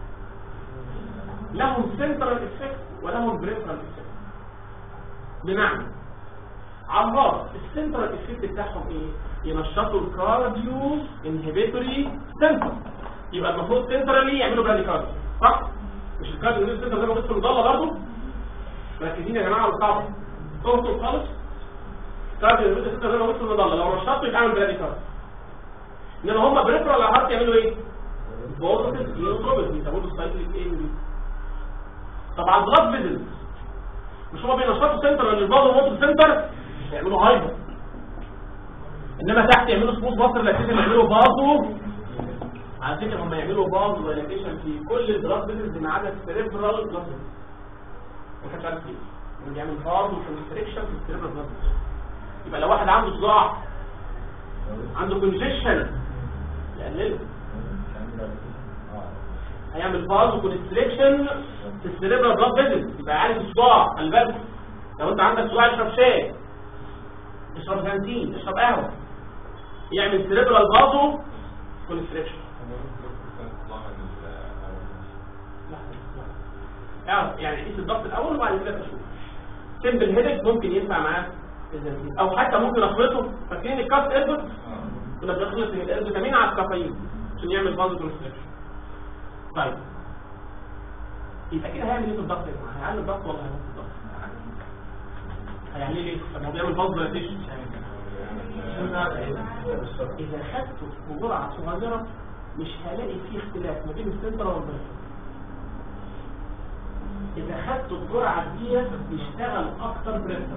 لهم سنترال افكت ولهم بريفرال افكت. بمعنى على الهارت السنترال افكت بتاعهم ايه؟ ينشطوا الكارديو انهبيتوري سنتر. يبقى المفروض سنترالي يعملوا براديكارديو، صح؟ مش الكارديو سنتر زي ما قلت المضله برضه. مركزين يا جماعه وصعب توصل خالص. الكارديو انهبيتوري سنتر زي ما قلت المضله لو نشطوا يبقى عامل براديكارديو. انما هم بريفرال هارت يعملوا ايه؟ بوزيتيف ايوتروبيك، بيسموه السايكليك ايه دي. طبعا بلاد فيزلز مش هم بينشطوا سنتر ولا الباز موتور سنتر يعملوا هايبر، انما تحت يعملوا سموث مصر لاكيشن يعملوا بازو. على فكره هم يعملوا بازو ولاكيشن في كل البلاد فيزلز ما عدا السيريبرال بلاد فيزلز. ما كانش عارف ليه انه بيعمل بازو كونستريكشن في السيريبرال بلاد فيزلز. يبقى لو واحد عنده صداع عنده كونجيشن يقلله، هيعمل بازو كونستريكشن في السيريبرال بلاد فيزلز، يبقى عارف الصداع. خلي بالك لو انت عندك صداع اشرب شاي، اشرب بنزين، اشرب قهوه، يعمل سيريبرال بازو كونستريكشن. يعني قيس الضغط الاول وبعد كده تشوف. سمبل هيدك ممكن ينفع معاه البنزين، او حتى ممكن اخلطه. فاكرين الكاست ادفرت كنا بنخلط الفيتامين على الكافيين عشان يعمل بازو كونستريكشن. طيب يبقى كده هيعمل ايه في الضغط؟ هيعلي الضغط ولا هيوطي الضغط؟ هيعمل ايه؟ طب هو بيعمل بازو دايليتيشن. اذا خدته بجرعه صغيره مش هلاقي فيه اختلاف ما بين السنتر والبريفرال. اذا خدته بجرعه كبيره يشتغل اكتر بريفرال.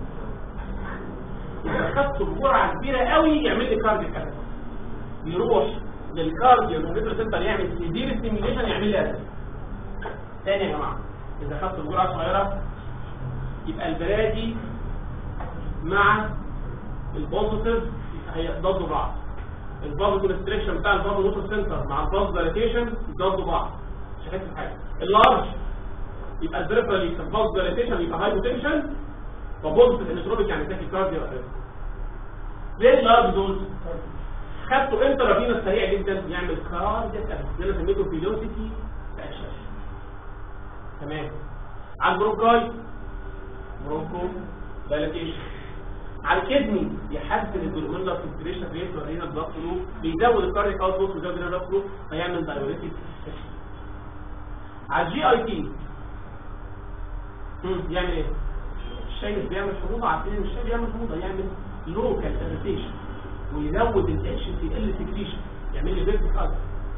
اذا خدته بجرعه كبيره قوي يعمل لي كارديو كاتاتاك، يروح للكارديو الانهبيتور سنتر يعمل سيفير ستيميوليشن يعمل لي ازمه. تاني يا جماعه اذا خدته بجرعه صغيره يبقى البرادي مع البوزيتيف هيضادوا بعض. البازو كونستريكشن بتاع البازو موتور سنتر مع البازو دايليتيشن يضادوا بعض. مش هتحس بحاجه. اللارج يبقى البريفرال يبقى البازو دايليتيشن يبقى هايبوتنشن وبوزيتيف انتروبيك يعني تاكي كارديو. ليه اللارج دول؟ خدته انترافينوس سريع جدا يعمل كاردياك ارست، اللي انا سميته فيلوسيتي اكشن. تمام. على البرونكاي برونكو دايليتيشن. على الكدني يحسن الجلوميرولار فلتريشن ريت والرينال بلاد فلو، بيزود الكاردياك اوتبوت ويزود الرينال بلاد فلو فيعمل دايوريتيك سيشن. على الجي اي تي امم يعمل ايه؟ الشاي مش بيعمل حموضه، عارفين ان الشاي بيعمل حموضه، يعمل لوكال اريتيشن ويزود الاتش سي ال سكريشن يعمل لي فيرتيكال.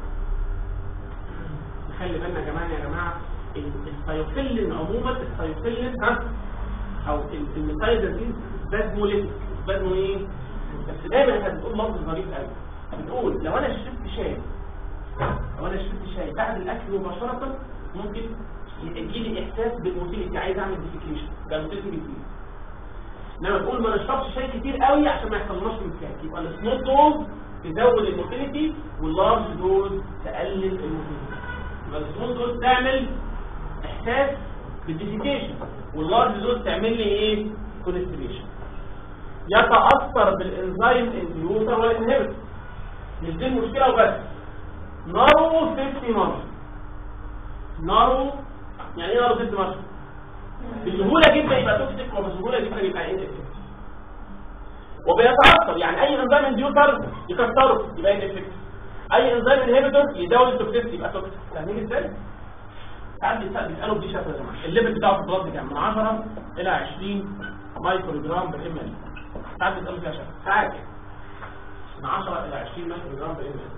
نخلي بالنا يا جماعه يا جماعه الثايوفيلين عموما، الثايوفيلين ها او الميثايلين بازموليتيك. بازمو ايه؟ بس دايما احنا بنقول لفظ ظريف قوي، بنقول لو انا شربت شاي لو انا شربت الشاي بعد الاكل مباشره ممكن يجي لي احساس بالموتيليتي، عايز اعمل ديفيكيشن، ده الموتيليتي بيزيد. انما تقول ما نشربش شاي كتير قوي عشان ما يحصلناش انتكاك، يبقى السمول دوز تزود الموتيليتي واللارج دوز تقلل الموتيليتي. يبقى السمول دوز تعمل احساس بالديفيكيشن واللارج دوز تعمل لي ايه؟ كونستريشن. يتاثر بالانزيم انديوسر والانهبيتور. مش دي المشكله وبس، نارو سيفتي مارجن. نارو يعني ايه نارو سيفتي مارجن؟ بسهوله جدا يبقى توكسيك وبسهوله جدا يبقى انفكتيف. وبيتاثر يعني اي انزيم انديوسر يكسره يبقى انفكتيف، اي انزيم انهبيتور يزود التوكسيسيتي يبقى توكسيك. فاهمين ازاي؟ ساعات بيسالوا بدي شكل يا جماعه الليفل بتاعه في البلاد كام؟ من عشرة الى عشرين مايكرو جرام بالام ال. ساعات بيسالوا فيها شكل ساعات من عشرة الى عشرين مايكرو جرام بالام ال.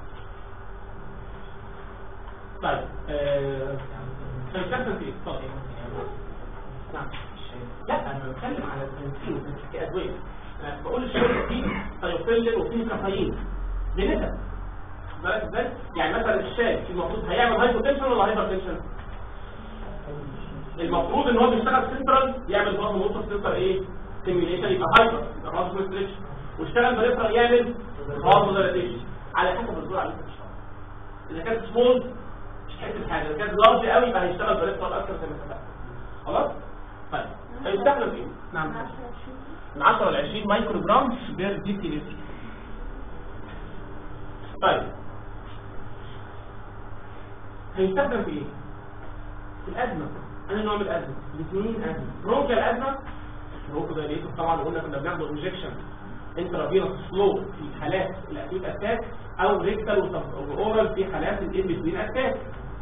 طيب ااا هنتكلم في ايه؟ طيب نعم. لا انا بتكلم على البنزين كادويه. انا بقول الشاي فيه سيوفيلين وفيه كافيين بنسب. بالك ازاي؟ يعني مثلا الشاي المفروض هيعمل هايبوتنشن ولا هايبرتنشن؟ المفروض ان هو بيشتغل سنترال يعمل برضه موتور سنترال ايه؟ ستيميوليشن يبقى هايبر يبقى برضه كونستريكشن، واشتغل بريفرال يعمل برضه دايليتيشن على حسب الجرعه اللي انت بتشتغل. اذا كانت سمول مش هتحس بحاجه، اذا كانت لارج قوي يبقى هيشتغل بريفرال اكتر زي ما اتفقنا. خلاص؟ طيب هيستخدم في ايه؟ نعم من عشرة ل عشرين مايكرو جرام بير ديسي لتر. طيب هيستخدم في ايه؟ في الازمه. انا نوع من الازمه الاثنين ازمه. برونكيال ازمه برونكو دايليتور طبعا قلنا كنا بناخد انجكشن انترافينوس سلو في حالات الاكيوت اتاك او ريكتال واورال في حالات الان بتوين اتاك.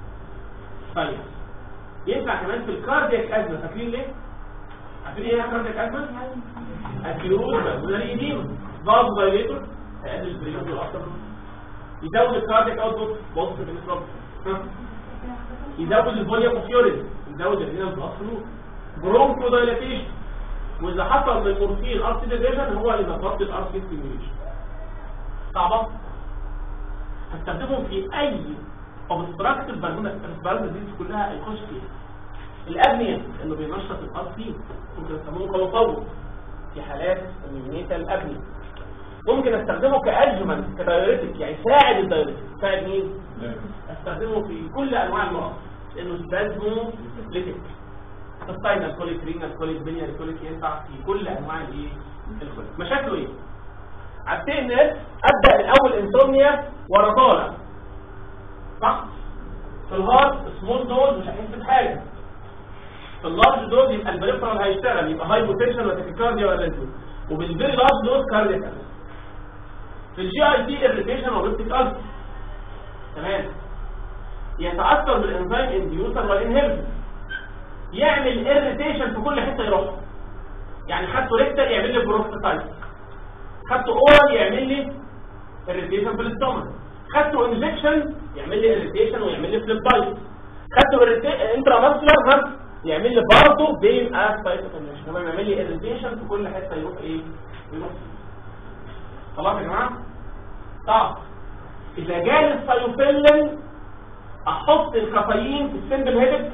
طيب ينفع كمان في الكاردياك ازمه. فاكرين ليه؟ عارفين ايه الكاردياك ازمه؟ الكيروز بالمونري ايديما برضه دايليتور هيقلل البريشر اكتر، يزود الكاردياك اوتبوت بوست بالنسبه يزود الفوليوم اوف يورين، يزود الرينال بلاد فلو، برونكو دايليتيشن. واذا حصل من المورفين ار سي ديفيجن هو اذا ضبط الار سي ستيميوليشن. صعبه. هستخدمهم في اي اوبستراكتيف بالمونري ديزيز كلها يخش فيها. الابنيه انه بينشط الار سي ممكن استخدمه كمطور في حالات النيونيتال ابنيه. ممكن استخدمه كادجمنت كدايوريتك يعني يساعد الدايوريتك. يساعد مين؟ استخدمه في كل انواع المرض لانه سبازمو ليتك. الساينال كوليك رينال كوليك بينيال كوليك ينفع في كل انواع الايه؟ الكوليك. مشاكله ايه؟ عارفين الناس ابدا من اول انسومنيا ورا طالع صح؟ في الهارت سمول دوز مش هيحس بحاجه. في اللارج دوز يبقى البريفرال هيشتغل يبقى هايبوتنشن وتاكيكارديا ولا انتو، وبالفيري لارج دوز كاردياك. في الجي اي تي اريتيشن وبيبتيك ألسر. تمام. يتاثر بالانزيم انديوسر والانهبيتور، يعمل اريتيشن في كل حته يروح. يعني خدته ريكتال يعمل لي بروستاتايت، خدته اورال يعمل لي اريتيشن في الاستومك، خدته انجكشن يعمل لي اريتيشن ويعمل لي فليبايت، خدته انتراماسكولار يعمل لي برضه بين اسبايت انجكشن. كمان يعمل لي اريتيشن في كل حته يروح ايه؟ يروح. خلاص يا جماعه؟ طب اذا جالي السايوفيلين احط الكافيين في السمبل هيدك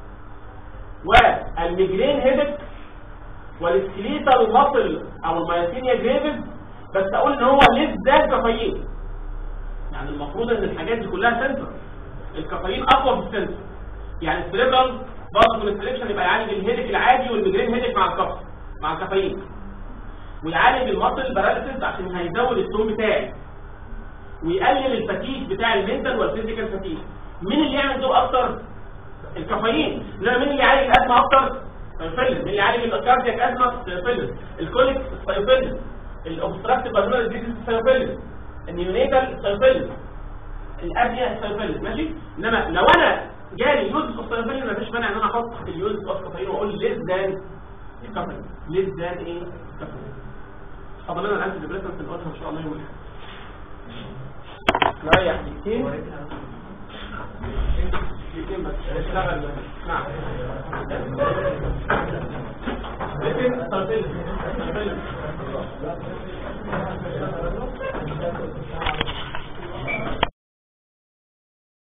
والميجرين هيدك والسكليتال ماسل او المايوسينيا جريفز، بس اقول ان هو ليس ذات كافيين. يعني المفروض ان الحاجات دي كلها سنتر، الكافيين اقوى في السنتر. يعني السيريبرال برضه كونستريكشن يبقى يعالج الهيدك العادي والميجرين هيدك مع الكافي مع الكافيين، ويعالج الماسل باراليسيس عشان هيزود التون بتاعي ويقلل الفتيج بتاع المنتال والفيزيكال فتيج. مين اللي يعمل دول اكتر؟ الكافيين. انما مين اللي يعالج الازمه اكتر؟ السايوفيلين. مين اللي يعالج الكاردياك ازمه؟ السايوفيلين. الكوليك السايوفيلين، الاوبستراكتيف بالمونري ديزيز السايوفيلين، النيونيتال السايوفيلين، الابنيه السايوفيلين. ماشي. انما لو انا جالي يوز اوف السايوفيلين مفيش مانع ان انا احط اليوز اوف الكافيين واقول ليس ذان الكافيين، ليس ذان ايه؟ الكافيين. فاضل لنا الانتي ديبريسنت نقولها ان شاء الله يوم الاحد. نريح دقيقتين دقيقتين بس اشتغل. نعم لكن السايوفيلين